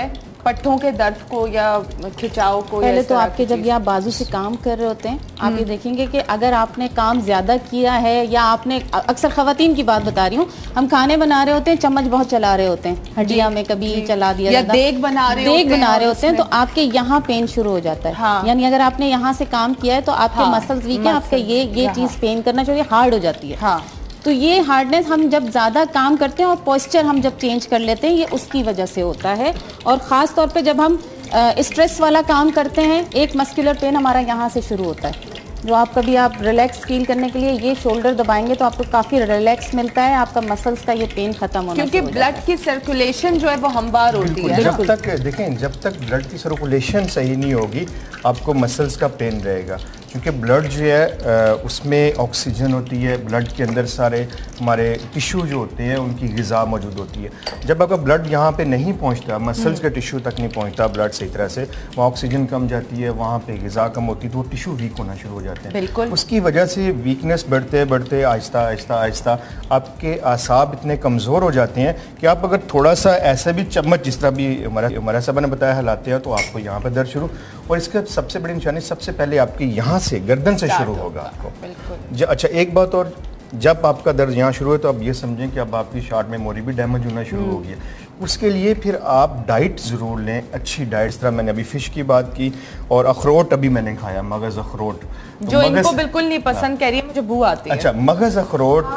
पट्टों के दर्द को या खिंचाव को?
पहले तो आपके जब ये आप बाजू से काम कर रहे होते हैं, आप ये देखेंगे कि अगर आपने काम ज्यादा किया है या आपने, अक्सर खवातीन की बात बता रही हूँ, हम खाने बना रहे होते हैं, चम्मच बहुत चला रहे होते हैं, हड्डियां में कभी चला दिया,
या देग बना रहे
होते हैं, तो आपके यहाँ पेन शुरू हो जाता है। हाँ। यानी अगर आपने यहाँ से काम किया है तो आपके मसल्स वीक है, आपका ये चीज पेन करना चाहिए, हार्ड हो जाती है। हाँ। तो ये हार्डनेस हम जब ज़्यादा काम करते हैं और पोस्चर हम जब चेंज कर लेते हैं, ये उसकी वजह से होता है। और ख़ास तौर पे जब हम स्ट्रेस वाला काम करते हैं, एक मस्कुलर पेन हमारा यहाँ से शुरू होता है, जो आप कभी आप रिलैक्स फील करने के लिए ये शोल्डर दबाएंगे तो आपको काफ़ी रिलैक्स मिलता है, आपका मसल्स का ये पेन खत्म होना,
क्योंकि ब्लड की सर्कुलेशन जो है वो हमवार होती है।
जब तक देखें, जब तक ब्लड की सर्कुलेशन सही नहीं होगी, आपको मसल्स का पेन रहेगा, क्योंकि ब्लड जो है उसमें ऑक्सीजन होती है, ब्लड के अंदर सारे हमारे टिश्यू जो होते हैं उनकी ग़िज़ा मौजूद होती है। जब आपका ब्लड यहाँ पे नहीं पहुँचता, मसल्स के टिश्यू तक नहीं पहुँचता ब्लड सही तरह से, वहाँ ऑक्सीजन कम जाती है, वहाँ पे ग़िज़ा कम होती है, तो वो टिश्यू वीक होना शुरू हो जाते हैं।
बिल्कुल।
उसकी वजह से वीकनेस बढ़ते बढ़ते आहिस्ता आहिस्ता आहिस्ता आपके आसाब इतने कमज़ोर हो जाते हैं कि आप अगर थोड़ा सा ऐसा भी चम्मच, जिस तरह भी हमारा साहब ने बताया, हिलाते हैं तो आपको यहाँ पर दर्द शुरू। और इसका सबसे बड़ी निशानी सबसे पहले आपकी यहाँ से गर्दन से शुरू होगा आपको। अच्छा, एक बात और, जब आपका दर्द यहाँ शुरू है तो आप ये समझें कि अब आपकी शार्ट मेमोरी भी डैमेज होना शुरू हो गई है। उसके लिए फिर आप डाइट ज़रूर लें, अच्छी डाइट। इस तरह मैंने अभी फ़िश की बात की, और अखरोट अभी मैंने खाया, मगज़ अखरोट, तो
जो इनको बिल्कुल नहीं पसंद, कह रही है मुझे बू आती है।
अच्छा, मगज़ अखरोट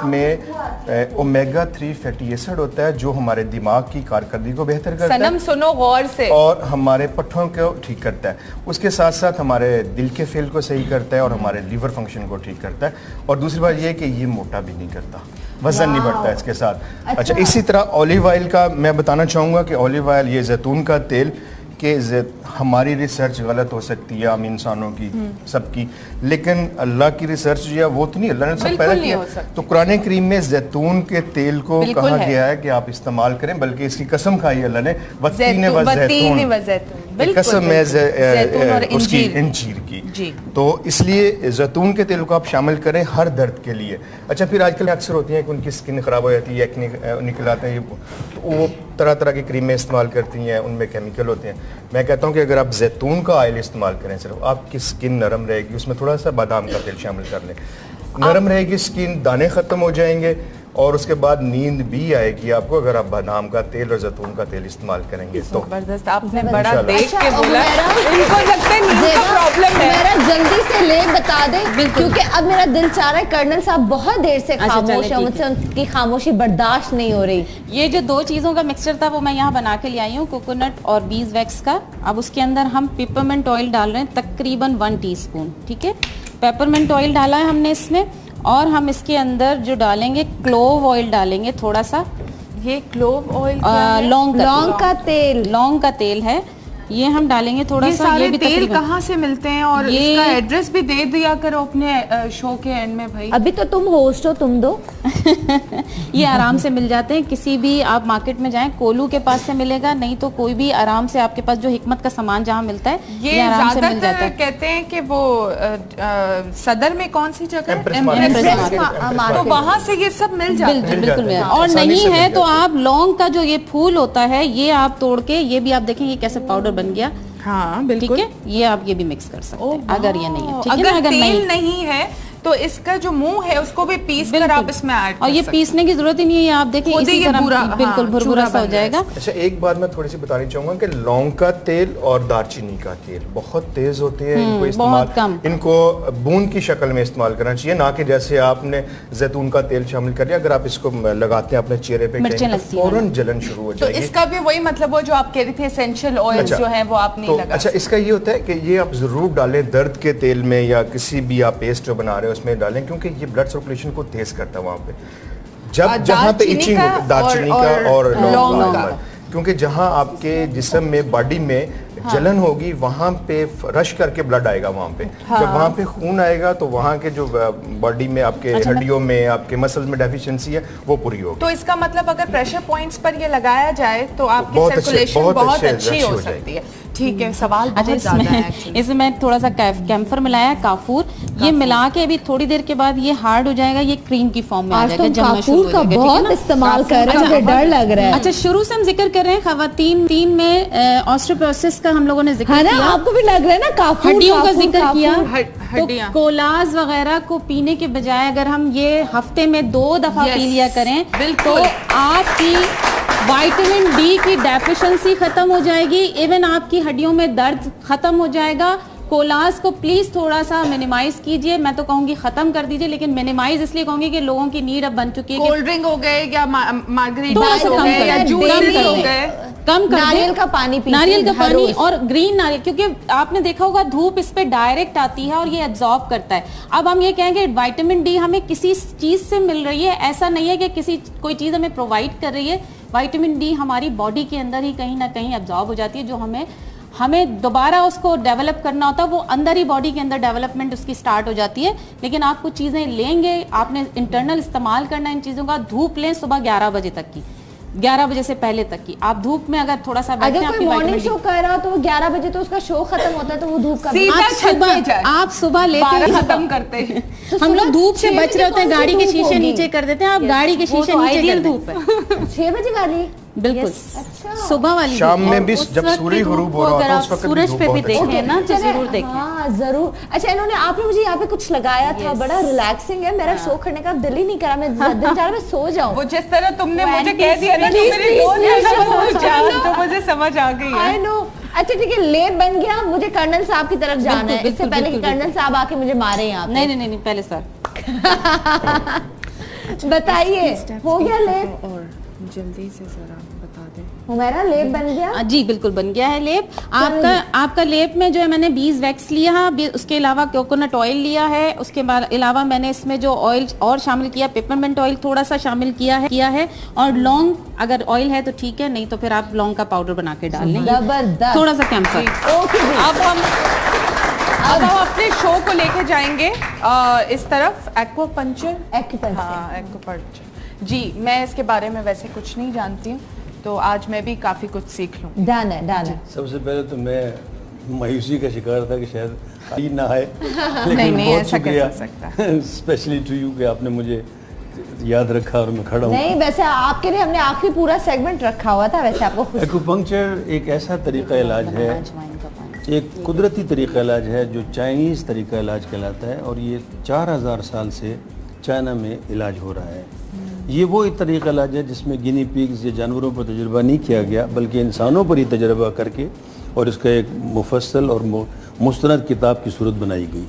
में ओमेगा 3 फैटी एसिड होता है, जो हमारे दिमाग की कारकर्दगी को बेहतर करता है।
सनम सुनो गौर से।
और हमारे पट्ठों को ठीक करता है, उसके साथ साथ हमारे दिल के फेल को सही करता है और हमारे लीवर फंक्शन को ठीक करता है। और दूसरी बात ये है कि ये मोटा भी नहीं करता, वजन नहीं बढ़ता है इसके साथ। अच्छा, इसी तरह ऑलिव ऑयल का मैं बताना चाहूँगा कि ऑलिव ऑयल, ये जैतून का तेल, कि हमारी रिसर्च गलत हो सकती है, आम इंसानों की, सबकी, लेकिन अल्लाह की रिसर्च जो है वो तो नहीं, अल्लाह ने सब पैदा किया। तो कुरान करीम में जैतून के तेल को कहा गया है कि आप इस्तेमाल करें, बल्कि इसकी कसम खाई अल्लाह ने, वत्तीन व जैतून, कसम है उसकी इंजीर की। तो इसलिए जैतून के तेल को आप शामिल करें हर दर्द के लिए। अच्छा, फिर आजकल अक्सर होती है कि उनकी स्किन ख़राब हो जाती है, एक्ने निकल आते हैं, तो वो तरह तरह की क्रीमें इस्तेमाल करती हैं, उनमें केमिकल होते हैं। मैं कहता हूँ कि अगर आप जैतून का ऑयल इस्तेमाल करें, सिर्फ आपकी स्किन नरम रहेगी, उसमें थोड़ा सा बादाम का तेल शामिल कर लें, नरम रहेगी स्किन, दाने ख़त्म हो जाएंगे, और उसके बाद नींद भी आएगी आपको, अगर आप बादाम का तेल और जैतून का तेल इस्तेमाल करेंगे तो।
जबरदस्त, आपने बड़ा देख के बोला, इनको लगता है नींद का प्रॉब्लम है।
मेरा जल्दी से ले बता दे, क्योंकि अब मेरा दिल चाह रहा है, कर्नल साहब बहुत देर से खामोश है, मुझसे उनकी खामोशी बर्दाश्त नहीं हो रही।
ये जो दो चीज़ों का मिक्सचर था वो मैं यहाँ बना के ले आई हूँ, कोकोनट और बीज वैक्स का। अब उसके अंदर हम पेपरमेंट ऑयल डाल रहे हैं, तकरीबन 1 टीस्पून, ठीक है। पेपरमेंट ऑयल डाला है हमने इसमें, और हम इसके अंदर जो डालेंगे क्लोव ऑयल डालेंगे थोड़ा सा।
ये क्लोव ऑयल
लौंग का तेल है, ये हम डालेंगे थोड़ा सा।
ये भी तेल कहाँ से मिलते हैं, और इसका एड्रेस भी दे दिया करो अपने शो के एंड में भाई।
अभी तो तुम होस्ट हो, तुम दो।
ये आराम से मिल जाते हैं, किसी भी आप मार्केट में जाएं, कोलू के पास से मिलेगा, नहीं तो कोई भी आराम से आपके पास जो हिकमत का सामान जहाँ मिलता है,
ये आराम से मिल जाता है। कहते हैं कि वो सदर में कौन सी जगह, तो वहाँ से ये सब मिल जाता है।
बिल्कुल। और नहीं है तो आप लौंग का जो ये फूल होता है, ये आप तोड़ के, ये भी आप देखेंगे कैसे पाउडर बन गया।
हाँ बिल्कुल,
ठीक है, ये आप ये भी मिक्स कर सकते हैं अगर ये नहीं है, ठीक है।
अगर तेल नहीं है तो इसका जो मुंह है उसको भी पीस कर आप इसमें ऐड कर,
और ये पीसने की जरूरत ही नहीं है, आप देखिए इसी तरह बिल्कुल भुरभुरा सा हो जाएगा।
अच्छा, एक बात मैं थोड़ी सी बतानी चाहूंगा कि लौंग का तेल और दालचीनी का तेल बहुत तेज होते हैं, इनको इस्तेमाल, इनको बूंद की शक्ल में इस्तेमाल करना चाहिए, ना कि जैसे आपने जैतून का तेल शामिल कर लिया, अगर आप इसको लगाते हैं अपने चेहरे पे तो फौरन जलन शुरू हो जाएगी।
तो इसका भी वही मतलब वो जो आप कह रहे थे एसेंशियल ऑयल जो है वो आप नहीं लगा।
अच्छा, इसका ये होता है कि ये आप जरूर डालें दर्द के तेल में, या किसी भी आप पेस्ट जो बना रहे हो उसमें डालें, क्योंकि ये ब्लड सर्कुलेशन को तेज करता है वहाँ पे, जब जहाँ पे इचिंग दालचीनी का और लौंग का, क्योंकि जहाँ आपके जिस्म में, बॉडी में जलन होगी, वहाँ पे रश करके ब्लड आएगा वहाँ पे। जब वहाँ पे खून आएगा तो वहाँ के जो बॉडी में आपके हड्डियों में आपके मसल्स में डेफिशिएंसी है वो पूरी होगी।
तो इसका मतलब अगर प्रेशर पॉइंट्स पर ये लगाया जाए तो आपकी सर्कुलेशन बहुत अच्छी हो सकती है। ठीक है, सवाल बहुत ज़्यादा है।
इसमें मैं थोड़ा सा कैम्फर मिलाया, काफूर, ये मिला के अभी थोड़ी देर के बाद ये हार्ड हो जाएगा, ये क्रीम की फॉर्म में आ जाएगा। जब
काफूर का बहुत इस्तेमाल कर रहे हैं, मुझे डर लग रहा है।
अच्छा, शुरू से हम जिक्र कर रहे हैं खवातीन में ऑस्टियोपोरोसिस का हम लोगों ने जिक्र किया।
आपको भी लग रहा है ना काफूर,
हड्डियों का जिक्र किया। तो कोलाज वगैरह को पीने के बजाय अगर हम ये हफ्ते में 2 दफा पी लिया करें तो आपकी विटामिन डी की डेफिशिएंसी खत्म हो जाएगी, इवन आपकी हड्डियों में दर्द खत्म हो जाएगा। कोलाज को प्लीज थोड़ा सा मिनिमाइज कीजिए, मैं तो कहूंगी खत्म कर दीजिए, लेकिन मिनिमाइज इसलिए कहूंगी कि लोगों की नीड अब बन चुकी है।
कोल्ड ड्रिंक हो गए या मार्गरीटा हो गए या जूस हो गए,
कम कर नारियल का पानी पीजिए,
नारियल का पानी और ग्रीन नारियल, क्योंकि आपने देखा होगा धूप इस पे डायरेक्ट आती है और ये एब्जॉर्ब करता है। अब हम ये कहेंगे विटामिन डी हमें किसी चीज से मिल रही है, ऐसा नहीं है कि कोई चीज हमें प्रोवाइड कर रही है। विटामिन डी हमारी बॉडी के अंदर ही कहीं ना कहीं एब्जॉर्ब हो जाती है, जो हमें दोबारा उसको डेवलप करना होता है, वो अंदर ही बॉडी के अंदर डेवलपमेंट उसकी स्टार्ट हो जाती है। लेकिन आप कुछ चीज़ें लेंगे, आपने इंटरनल इस्तेमाल करना है इन चीज़ों का। धूप लें सुबह 11 बजे तक की, 11 बजे से पहले तक की। आप धूप में अगर थोड़ा सा बैठे,
अगर कोई मॉर्निंग शो कर रहा हो तो 11 बजे तो उसका शो खत्म होता है, तो वो धूप का
आप सुबह लेते हैं,
खत्म करते हैं।
हम लोग धूप से बच रहे होते हैं, गाड़ी के शीशे नीचे कर देते हैं। आप गाड़ी के शीशे नीचे कर
धूप है 6 बजे गाड़ी,
बिल्कुल सुबह वाली
शाम में भी जब सूरज गुरूब हो रहा है उस वक्त
सूरज पे भी देखें ना, तो जरूर देखें।
हाँ जरूर। अच्छा, इन्होंने आपने मुझे यहाँ पे कुछ लगाया था, बड़ा रिलैक्सिंग है, मेरा शो करने का दिल ही नहीं करा, मैं दिल चाह रहा मैं सो जाऊँ।
वो जिस तरह तुमने मुझे कह दिया ना तो मुझे समझ आ गई है।
I know. अच्छा ठीक है, लेप बन गया, मुझे कर्नल साहब की तरफ जाना है, इससे पहले कि कर्नल साहब आके मुझे मारे यहाँ।
नहीं, पहले सर
बताइए, हो गया लेप?
और जल्दी से जरा बता दें।
मेरा लेप बन गया?
जी बिल्कुल बन गया है लेप। आपका लेप में जो है मैंने बीज वैक्स लिया है, उसके अलावा कोकोनट ऑयल लिया है, उसके अलावा मैंने इसमें जो ऑयल और शामिल किया, पेपरमेंट ऑयल थोड़ा सा शामिल किया है और लौंग, अगर ऑयल है तो ठीक है, नहीं तो फिर आप लौंग का पाउडर बना के डाल लें।
जबरदस्त।
थोड़ा सा कैम्फर।
अब हम अपने शो को लेके जाएंगे इस तरफ, एक्वापंक्चर।
हाँ,
एक्वापंक्चर जी, मैं इसके बारे में वैसे कुछ नहीं जानती हूँ, तो आज मैं भी काफी कुछ सीख लूँ।
डन है।
सबसे पहले तो मैं मायूसी का शिकार था कि शायद आई ना आए,
लेकिन नहीं, बहुत शुक्रिया
स्पेशली टू यू कि आपने मुझे याद रखा और मैं खड़ा हूँ।
नहीं, वैसे आपके लिए हमने आखिरी पूरा सेगमेंट रखा हुआ था, वैसे आपको।
एक्यूपंक्चर एक ऐसा तरीका इलाज है, एक कुदरती तरीका इलाज है जो चाइनीज़ तरीका इलाज कहलाता है, और ये 4000 साल से चाइना में इलाज हो रहा है। ये वो एक तरीका इलाज है जिसमें गिनी पिग्स या जानवरों पर तजुर्बा नहीं किया गया, बल्कि इंसानों पर ही तजुर्बा करके और इसका एक मुफस्सल और मुस्तनद किताब की सूरत बनाई गई।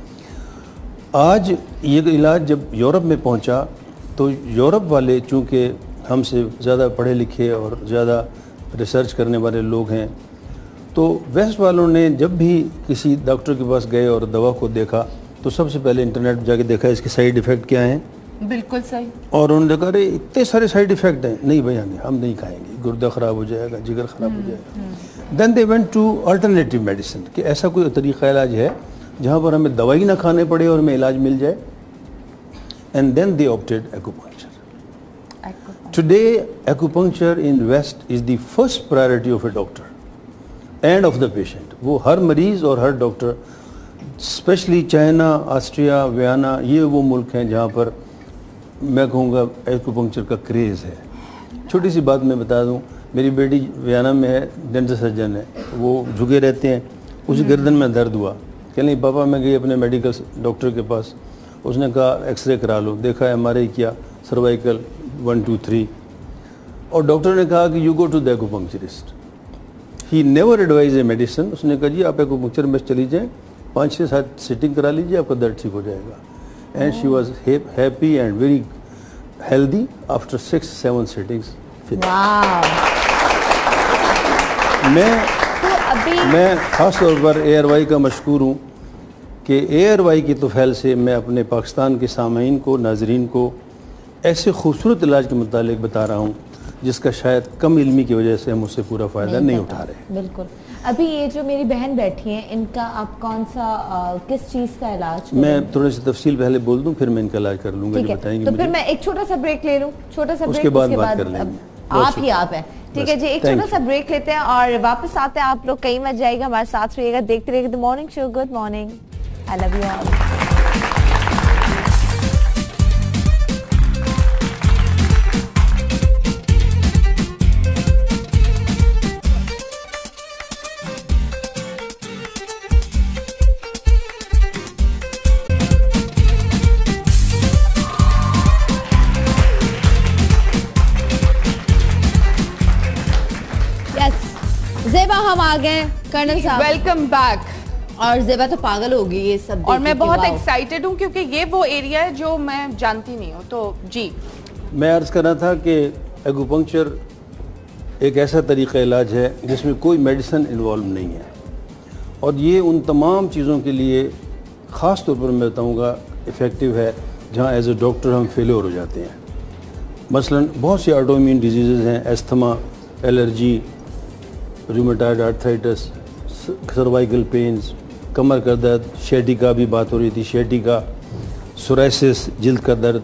आज ये इलाज जब यूरोप में पहुंचा तो यूरोप वाले चूँकि हमसे ज़्यादा पढ़े लिखे और ज़्यादा रिसर्च करने वाले लोग हैं, तो वेस्ट वालों ने जब भी किसी डॉक्टर के पास गए और दवा को देखा तो सबसे पहले इंटरनेट पर जाके देखा इसके साइड इफ़ेक्ट क्या हैं।
बिल्कुल सही।
और उन्होंने कहा अरे इतने सारे साइड इफ़ेक्ट हैं, नहीं भैया नहीं, हम नहीं खाएंगे, गुर्दा ख़राब हो जाएगा, जिगर ख़राब हो जाएगा। Then they went to alternative medicine, कि ऐसा कोई तरीका इलाज है जहाँ पर हमें दवाई ना खाने पड़े और हमें इलाज मिल जाए। And then they opted acupuncture. Today acupuncture in west is the first priority of a doctor and of the patient. वो हर मरीज़ और हर doctor, specially China, Austria, Vienna, ये वो मुल्क हैं जहाँ पर मैं कहूँगा एक्यूपंक्चर का क्रेज़ है। छोटी सी बात मैं बता दूँ, मेरी बेटी वियना में है, डेंटल सर्जन है, वो झुके रहते हैं, उसी गर्दन में दर्द हुआ, कह नहीं पापा मैं गई अपने मेडिकल डॉक्टर के पास, उसने कहा एक्सरे करा लो, देखा MRI किया, सर्वाइकल 1 2 3, और डॉक्टर ने कहा कि you go to the acupuncturist. He never advise a medicine. उसने कहा जी आप एक्यूपंक्चर में चली जाएँ, 5 से 7 सिटिंग करा लीजिए, आपका दर्द ठीक हो जाएगा। And she was happy and very healthy after 6-7 sittings.
Wow.
मैं ख़ास तौर पर ARY का मशकूर हूँ कि ARY की तोफ़ैल से मैं अपने पाकिस्तान के सामीन को, नाजरीन को ऐसे खूबसूरत इलाज के मुतालिक बता रहा हूँ जिसका शायद कम इल्मी की वजह से हम उससे पूरा फ़ायदा नहीं उठा रहे।
बिल्कुल। अभी ये जो मेरी बहन बैठी है, इनका आप कौन सा किस चीज का इलाज करेंगे?
मैं थोड़ी सी तफसील पहले बोल दूं, फिर मैं इनका इलाज कर लूंगा, जो बताएंगे
तो
मुझे।
फिर मैं एक छोटा सा ब्रेक ले लूं, छोटा सा ब्रेक,
उसके बाद बात कर लेंगे।
आप ही आप है, ठीक है जी, एक छोटा सा ब्रेक लेते हैं और वापस आते हैं। आप लोग कहीं मत जाइएगा, हमारे साथ रहिएगा, देखते रहिएगा the morning show. Good morning, I love you all. Zeba हम आ गए, कर्नल साहब
वेलकम बैक।
और ज़ेबा तो पागल होगी ये सब,
और मैं बहुत एक्साइटेड हूँ क्योंकि ये वो एरिया है जो मैं जानती नहीं हूँ। तो जी
मैं अर्ज़ कर रहा था कि एक्यूपंक्चर एक ऐसा तरीक़ा इलाज है जिसमें कोई मेडिसिन इन्वॉल्व नहीं है, और ये उन तमाम चीज़ों के लिए ख़ास तौर पर मैं बताऊँगा इफ़ेक्टिव है जहाँ एज ए डॉक्टर हम फेलियर हो जाते हैं। मसलन बहुत सी ऑटोइम्यून डिजीज़ हैं, asthma, allergy, rheumatoid arthritis, cervical pains, कमर का दर्द, शेटिका भी बात हो रही थी, शेटिका, सोराइसिस, जिल्द का दर्द,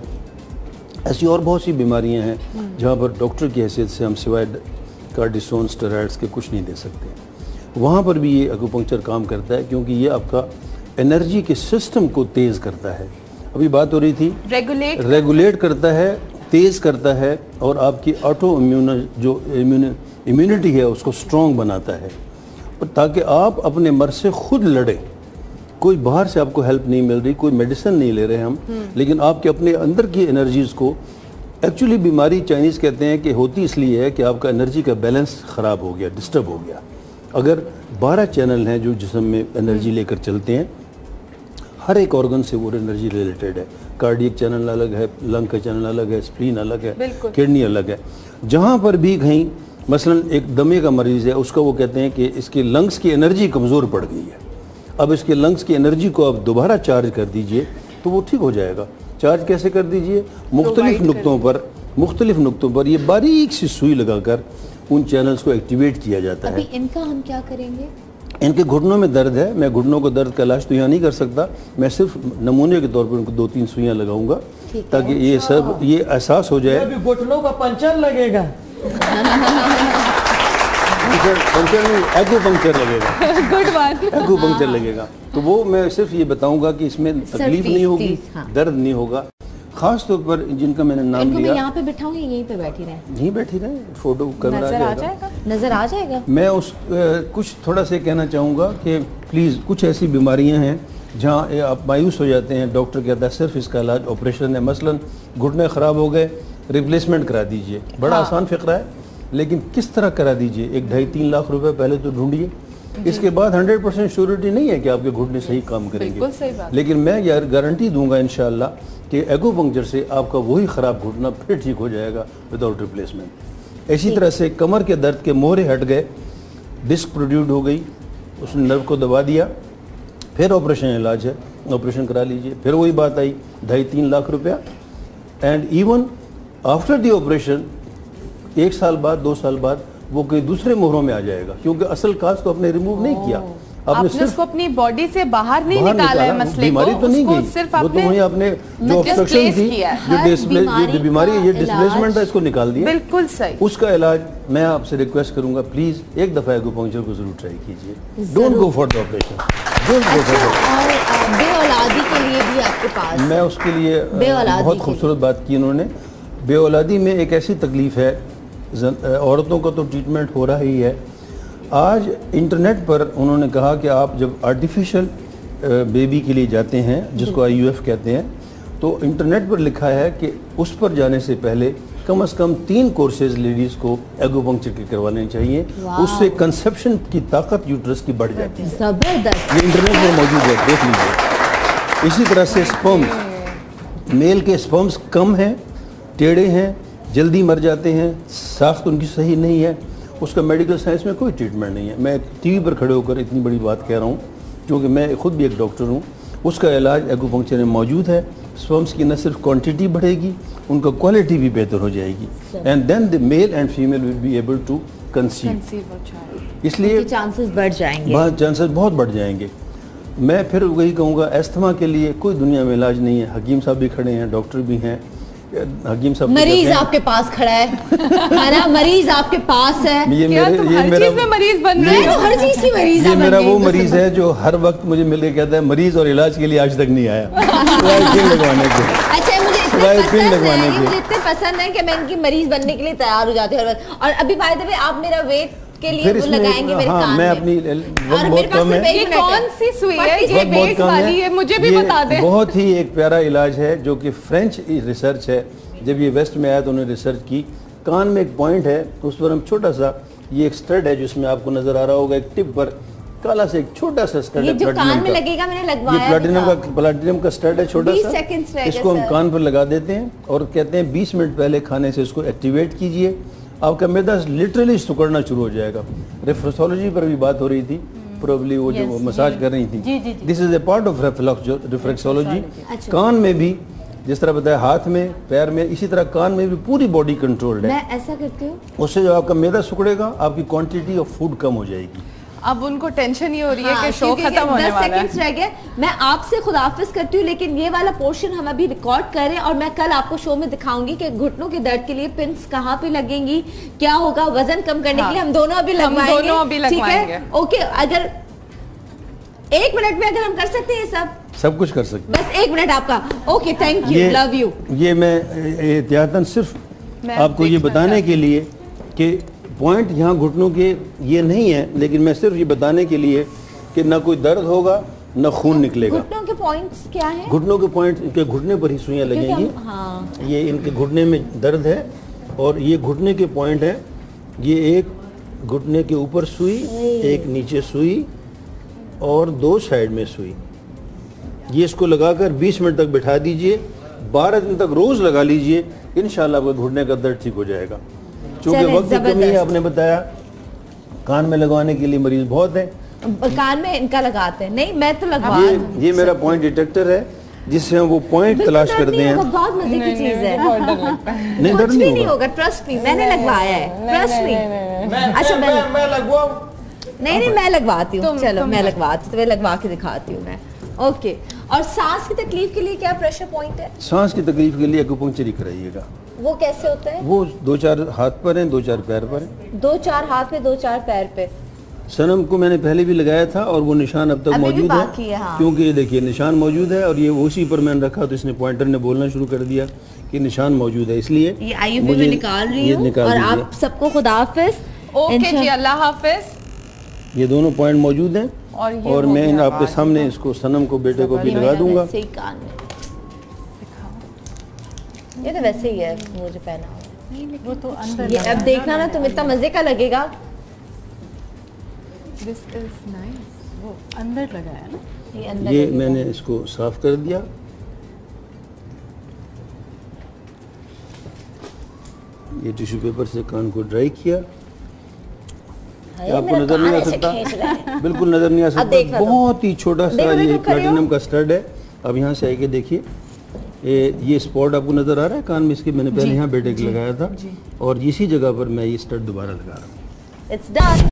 ऐसी और बहुत सी बीमारियां हैं जहां पर डॉक्टर की हैसियत से हम सिवाय कार्डिसोन, स्टेरॉइड्स के कुछ नहीं दे सकते। वहाँ पर भी ये एक्यूपंक्चर काम करता है क्योंकि ये आपका एनर्जी के सिस्टम को तेज़ करता है। अभी बात हो रही थी रेगुलेट करता है, तेज़ करता है, और आपकी ऑटो इम्यून जो इम्यूनिटी है उसको स्ट्रॉन्ग बनाता है, और ताकि आप अपने मर्ज से खुद लड़ें। कोई बाहर से आपको हेल्प नहीं मिल रही, कोई मेडिसिन नहीं ले रहे हम, लेकिन आपके अपने अंदर की एनर्जीज़ को, एक्चुअली बीमारी चाइनीज़ कहते हैं कि होती इसलिए है कि आपका एनर्जी का बैलेंस ख़राब हो गया, डिस्टर्ब हो गया। अगर 12 चैनल हैं जो जिस्म में एनर्जी लेकर चलते हैं, हर एक ऑर्गन से वो एनर्जी रिलेटेड है। कार्डियक चैनल अलग है, लंग का चैनल अलग है, स्प्लीन अलग है, किडनी अलग है। जहाँ पर भी कहीं मसलन एक दमे का मरीज़ है, उसका वो कहते हैं कि इसके लंग्स की एनर्जी कमज़ोर पड़ गई है, अब इसके लंग्स की एनर्जी को आप दोबारा चार्ज कर दीजिए तो वो ठीक हो जाएगा। चार्ज कैसे कर दीजिए? मुख्तलिफ नुक्तों पर ये बारीक सी सुई लगाकर उन चैनल्स को एक्टिवेट किया जाता है।
अभी इनका हम क्या करेंगे?
इनके घुटनों में दर्द है, मैं घुटनों को दर्द का इलाज तो यहाँ नहीं कर सकता, मैं सिर्फ नमूने के तौर पर उनको 2-3 सुइयाँ लगाऊंगा ताकि ये सब ये एहसास हो जाए।
अभी घुटनों का पंचर लगेगा।
पंचर नहीं, एक्यूपंक्चर लगेगा।
गुड बात,
एक्यूपंक्चर लगेगा। तो वो मैं सिर्फ ये बताऊंगा कि इसमें तकलीफ नहीं होगी, दर्द नहीं होगा। खास तौर पर जिनका मैंने नाम लिया,
यहाँ पे बिठाऊंगी, यहीं पे बैठी रहे?
यहीं बैठी रहे, फोटो कैमरा
नजर आ जाएगा।
मैं उस कुछ थोड़ा सा कहना चाहूँगा कि प्लीज़, कुछ ऐसी बीमारियाँ हैं जहाँ आप मायूस हो जाते हैं, डॉक्टर कहता है सिर्फ इसका इलाज ऑपरेशन है। मसलन घुटने ख़राब हो गए, रिप्लेसमेंट करा दीजिए, बड़ा आसान फ़िक्रा है, लेकिन किस तरह करा दीजिए? 2.5-3 लाख रुपए पहले तो ढूंढिए, इसके बाद 100% श्योरिटी नहीं है कि आपके घुटने सही काम करेंगे, लेकिन मैं यार गारंटी दूंगा इंशाल्लाह कि एक्यूपंक्चर से आपका वही ख़राब घुटना फिर ठीक हो जाएगा विदाउट रिप्लेसमेंट। इसी तरह से कमर के दर्द के मोहरे हट गए, डिस्क प्रोड्यूस हो गई, उसने नर्व को दबा दिया, फिर ऑपरेशन इलाज है, ऑपरेशन करा लीजिए। फिर वही बात आई, 2.5-3 लाख रुपया, and even after the operation 1 साल बाद, 2 साल बाद वो कई दूसरे मोहरों में आ जाएगा, क्योंकि असल काज तो आपने रिमूव नहीं किया,
आपने सिर्फ अपनी बॉडी से बाहर नहीं निकाला है मसले
बीमारी
को,
तो नहीं गई,
सिर्फ
वो तो वहीं आपने जो ऑब्स्ट्रक्शन थी, जो बीमारी ये डिस्प्लेसमेंट था, इसको निकाल दिया।
बिल्कुल सही।
उसका इलाज मैं आपसे रिक्वेस्ट करूंगा, प्लीज एक दफा एक्यूपंक्चर को जरूर ट्राई कीजिए। Don't go for the operation, don't go for the.
बेऔलादी के लिए भी आपके पास,
मैं उसके लिए बहुत खूबसूरत बात की उन्होंने। बेऔलादी में एक ऐसी तकलीफ है, औरतों का तो ट्रीटमेंट हो रहा ही है। आज इंटरनेट पर उन्होंने कहा कि आप जब आर्टिफिशियल बेबी के लिए जाते हैं, जिसको IUF कहते हैं, तो इंटरनेट पर लिखा है कि उस पर जाने से पहले कम से कम 3 कोर्सेज लेडीज़ को एक्यूपंक्चर के करवा लेने चाहिए। उससे कंसेप्शन की ताकत यूट्रस की बढ़ जाती है।
जबरदस्त,
ये इंटरनेट में मौजूद है, देख लीजिए। इसी तरह से स्पर्म्स, मेल के स्पर्म्स कम हैं, टेढ़े हैं, जल्दी मर जाते हैं, साख्त उनकी सही नहीं है, उसका मेडिकल साइंस में कोई ट्रीटमेंट नहीं है। मैं टीवी पर खड़े होकर इतनी बड़ी बात कह रहा हूँ क्योंकि मैं खुद भी एक डॉक्टर हूँ। उसका इलाज एक्यूपंक्चर में मौजूद है। स्पर्म्स की न सिर्फ क्वांटिटी बढ़ेगी, उनका क्वालिटी भी बेहतर हो जाएगी, and then the male and female will be able to conceive, इसलिए
चांसेस बढ़ जाएंगे,
चांसेस बहुत बढ़ जाएंगे। मैं फिर वही कहूँगा, अस्थमा के लिए कोई दुनिया में इलाज नहीं है। हकीम साहब भी खड़े हैं, डॉक्टर भी हैं, हकीम साहब
मरीज आपके पास खड़ा है ना, मरीज आपके पास है।
ये हर चीज में मरीज बन रहे हैं,
हर चीज की मरीज।
ये मेरा वो मरीज है जो हर वक्त मुझे मिल के कहता है मरीज और इलाज के लिए आज तक नहीं आया लगवाने के।
अच्छा, मुझे इतने पसंद है कि मैं इनकी मरीज बनने के लिए तैयार हो जाती हूँ। और अभी बाय द वे आप मेरा वेट के लिए वो लगाएंगे मेरे कान
मैं
में।
अपनी
और मेरे पास
ये कौन सी सुई है, ये वेट वाली है, मुझे भी बता दें।
बहुत ही एक प्यारा इलाज है जो कि फ्रेंच रिसर्च है। जब ये वेस्ट में आया तो उन्होंने रिसर्च की। कान में एक पॉइंट है, उस पर हम छोटा सा, ये एक स्टड है जिसमें आपको नजर आ रहा होगा, एक टिप पर काला से एक छोटा सा स्टड है,
जो कान में लगेगा, मैंने लगवाया।
ये प्लैटिनम का स्टड है, छोटा सा। इसको हम कान पर लगा देते हैं और कहते हैं 20 मिनट पहले खाने से इसको एक्टिवेट कीजिए, आपका मैदा लिटरली सिकुड़ना शुरू हो जाएगा। रिफ्लेक्सोलॉजी पर भी बात हो रही थी, प्रोबेबली वो जो मसाज कर रही थी। This is a part of reflexology. कान में भी जिस तरह बताया, हाथ में, पैर में, इसी तरह कान में भी पूरी बॉडी कंट्रोल्ड है।
मैं ऐसा करती हूँ,
उससे जब आपका मैदा सिकुड़ेगा, आपकी क्वांटिटी ऑफ फूड कम हो जाएगी।
अब उनको टेंशन ही हो रही है कि शो खत्म होने वाला है।
10 सेकंड्स रह गए। मैं आपसे खुदाफिज करती हूँ, लेकिन ये वाला पोर्शन हम अभी रिकॉर्ड कर रहे हैं और मैं कल आपको शो में दिखाऊंगी कि घुटनों के दर्द के लिए पिन्स कहाँ पे लगेंगी, क्या होगा, वजन कम करने के लिए हम दोनों अभी लगवाएंगे। ठीक है, ओके। अगर 1 मिनट में अगर हम कर सकते हैं
सब कुछ कर सकते हैं,
बस 1 मिनट आपका। Okay, thank you, love you.
ये मैं एहतियातन सिर्फ आपको ये बताने के लिए कि पॉइंट यहाँ घुटनों के ये नहीं है, लेकिन मैं सिर्फ ये बताने के लिए कि ना कोई दर्द होगा ना खून निकलेगा।
घुटनों के पॉइंट्स क्या हैं?
घुटनों के पॉइंट, इनके घुटने पर ही सुइयां लगेंगी।
हाँ।
ये इनके घुटने में दर्द है और ये घुटने के पॉइंट है। ये एक घुटने के ऊपर सुई, एक नीचे सुई और 2 साइड में सुई। ये इसको लगाकर 20 मिनट तक बिठा दीजिए, 12 दिन तक रोज लगा लीजिए, इंशाल्लाह आपके घुटने का दर्द ठीक हो जाएगा। चूंकि वक्त की कमी है, आपने बताया कान में लगवाने के लिए मरीज बहुत है,
कान में इनका लगाते हैं। नहीं, मैं तो लगवा
ये मेरा पॉइंट डिटेक्टर है जिससे हम वो पॉइंट तलाश करते हैं।
बहुत मजे की चीज है।
नहीं, दर्द नहीं
होगा, ट्रस्ट मी, मैंने लगवाया है, ट्रस्ट मी। अच्छा,
मैं लगवाऊं?
नहीं, मैं लगवाती हूँ। चलो, मैं लगवाती, तो मैं लगवा के दिखाती हूँ मैं। ओके। और सांस की तकलीफ के लिए क्या प्रेशर पॉइंट है?
सांस की तकलीफ के लिए एक्यूपंक्चर कराइएगा।
वो कैसे होता है?
वो 2-4 हाथ पर हैं, 2-4 पैर पर हैं।
2-4 हाथ पे, 2-4 पैर पे।
सनम को मैंने पहले भी लगाया था और वो निशान अब तक मौजूद है।
हाँ।
क्योंकि ये देखिए निशान मौजूद है और ये उसी पर मैंने रखा तो इसने पॉइंटर ने बोलना शुरू कर दिया कि निशान मौजूद है, इसलिए
ये आईयूबी में निकाल रही हूँ। और आप सबको खुदा हाफिज।
ओके जी, अल्लाह हाफिज।
ये दोनों पॉइंट मौजूद हैं और मैं आपके सामने इसको सनम को, बेटे को भी लगा दूंगा।
ये तो वैसे ही है, मुझे पहना वो तो अंदर। ये अब देखना ना, तुम इतना मजे का लगेगा।
This is nice. वो अंदर लगाया ना,
ये मैंने इसको साफ कर दिया। ये टिश्यू पेपर से कान को ड्राई किया। आपको नजर नहीं आ सकता, बिल्कुल नजर नहीं आ सकता। बहुत ही छोटा सा ये प्लैटिनम का स्टड है। अब यहाँ से आके देखिए, ये स्पॉट आपको नजर आ रहा है कान में, इसके मैंने पहले यहाँ बेटे के लगाया था और इसी जगह पर मैं ये स्टड दोबारा लगा रहा हूँ।
It's done.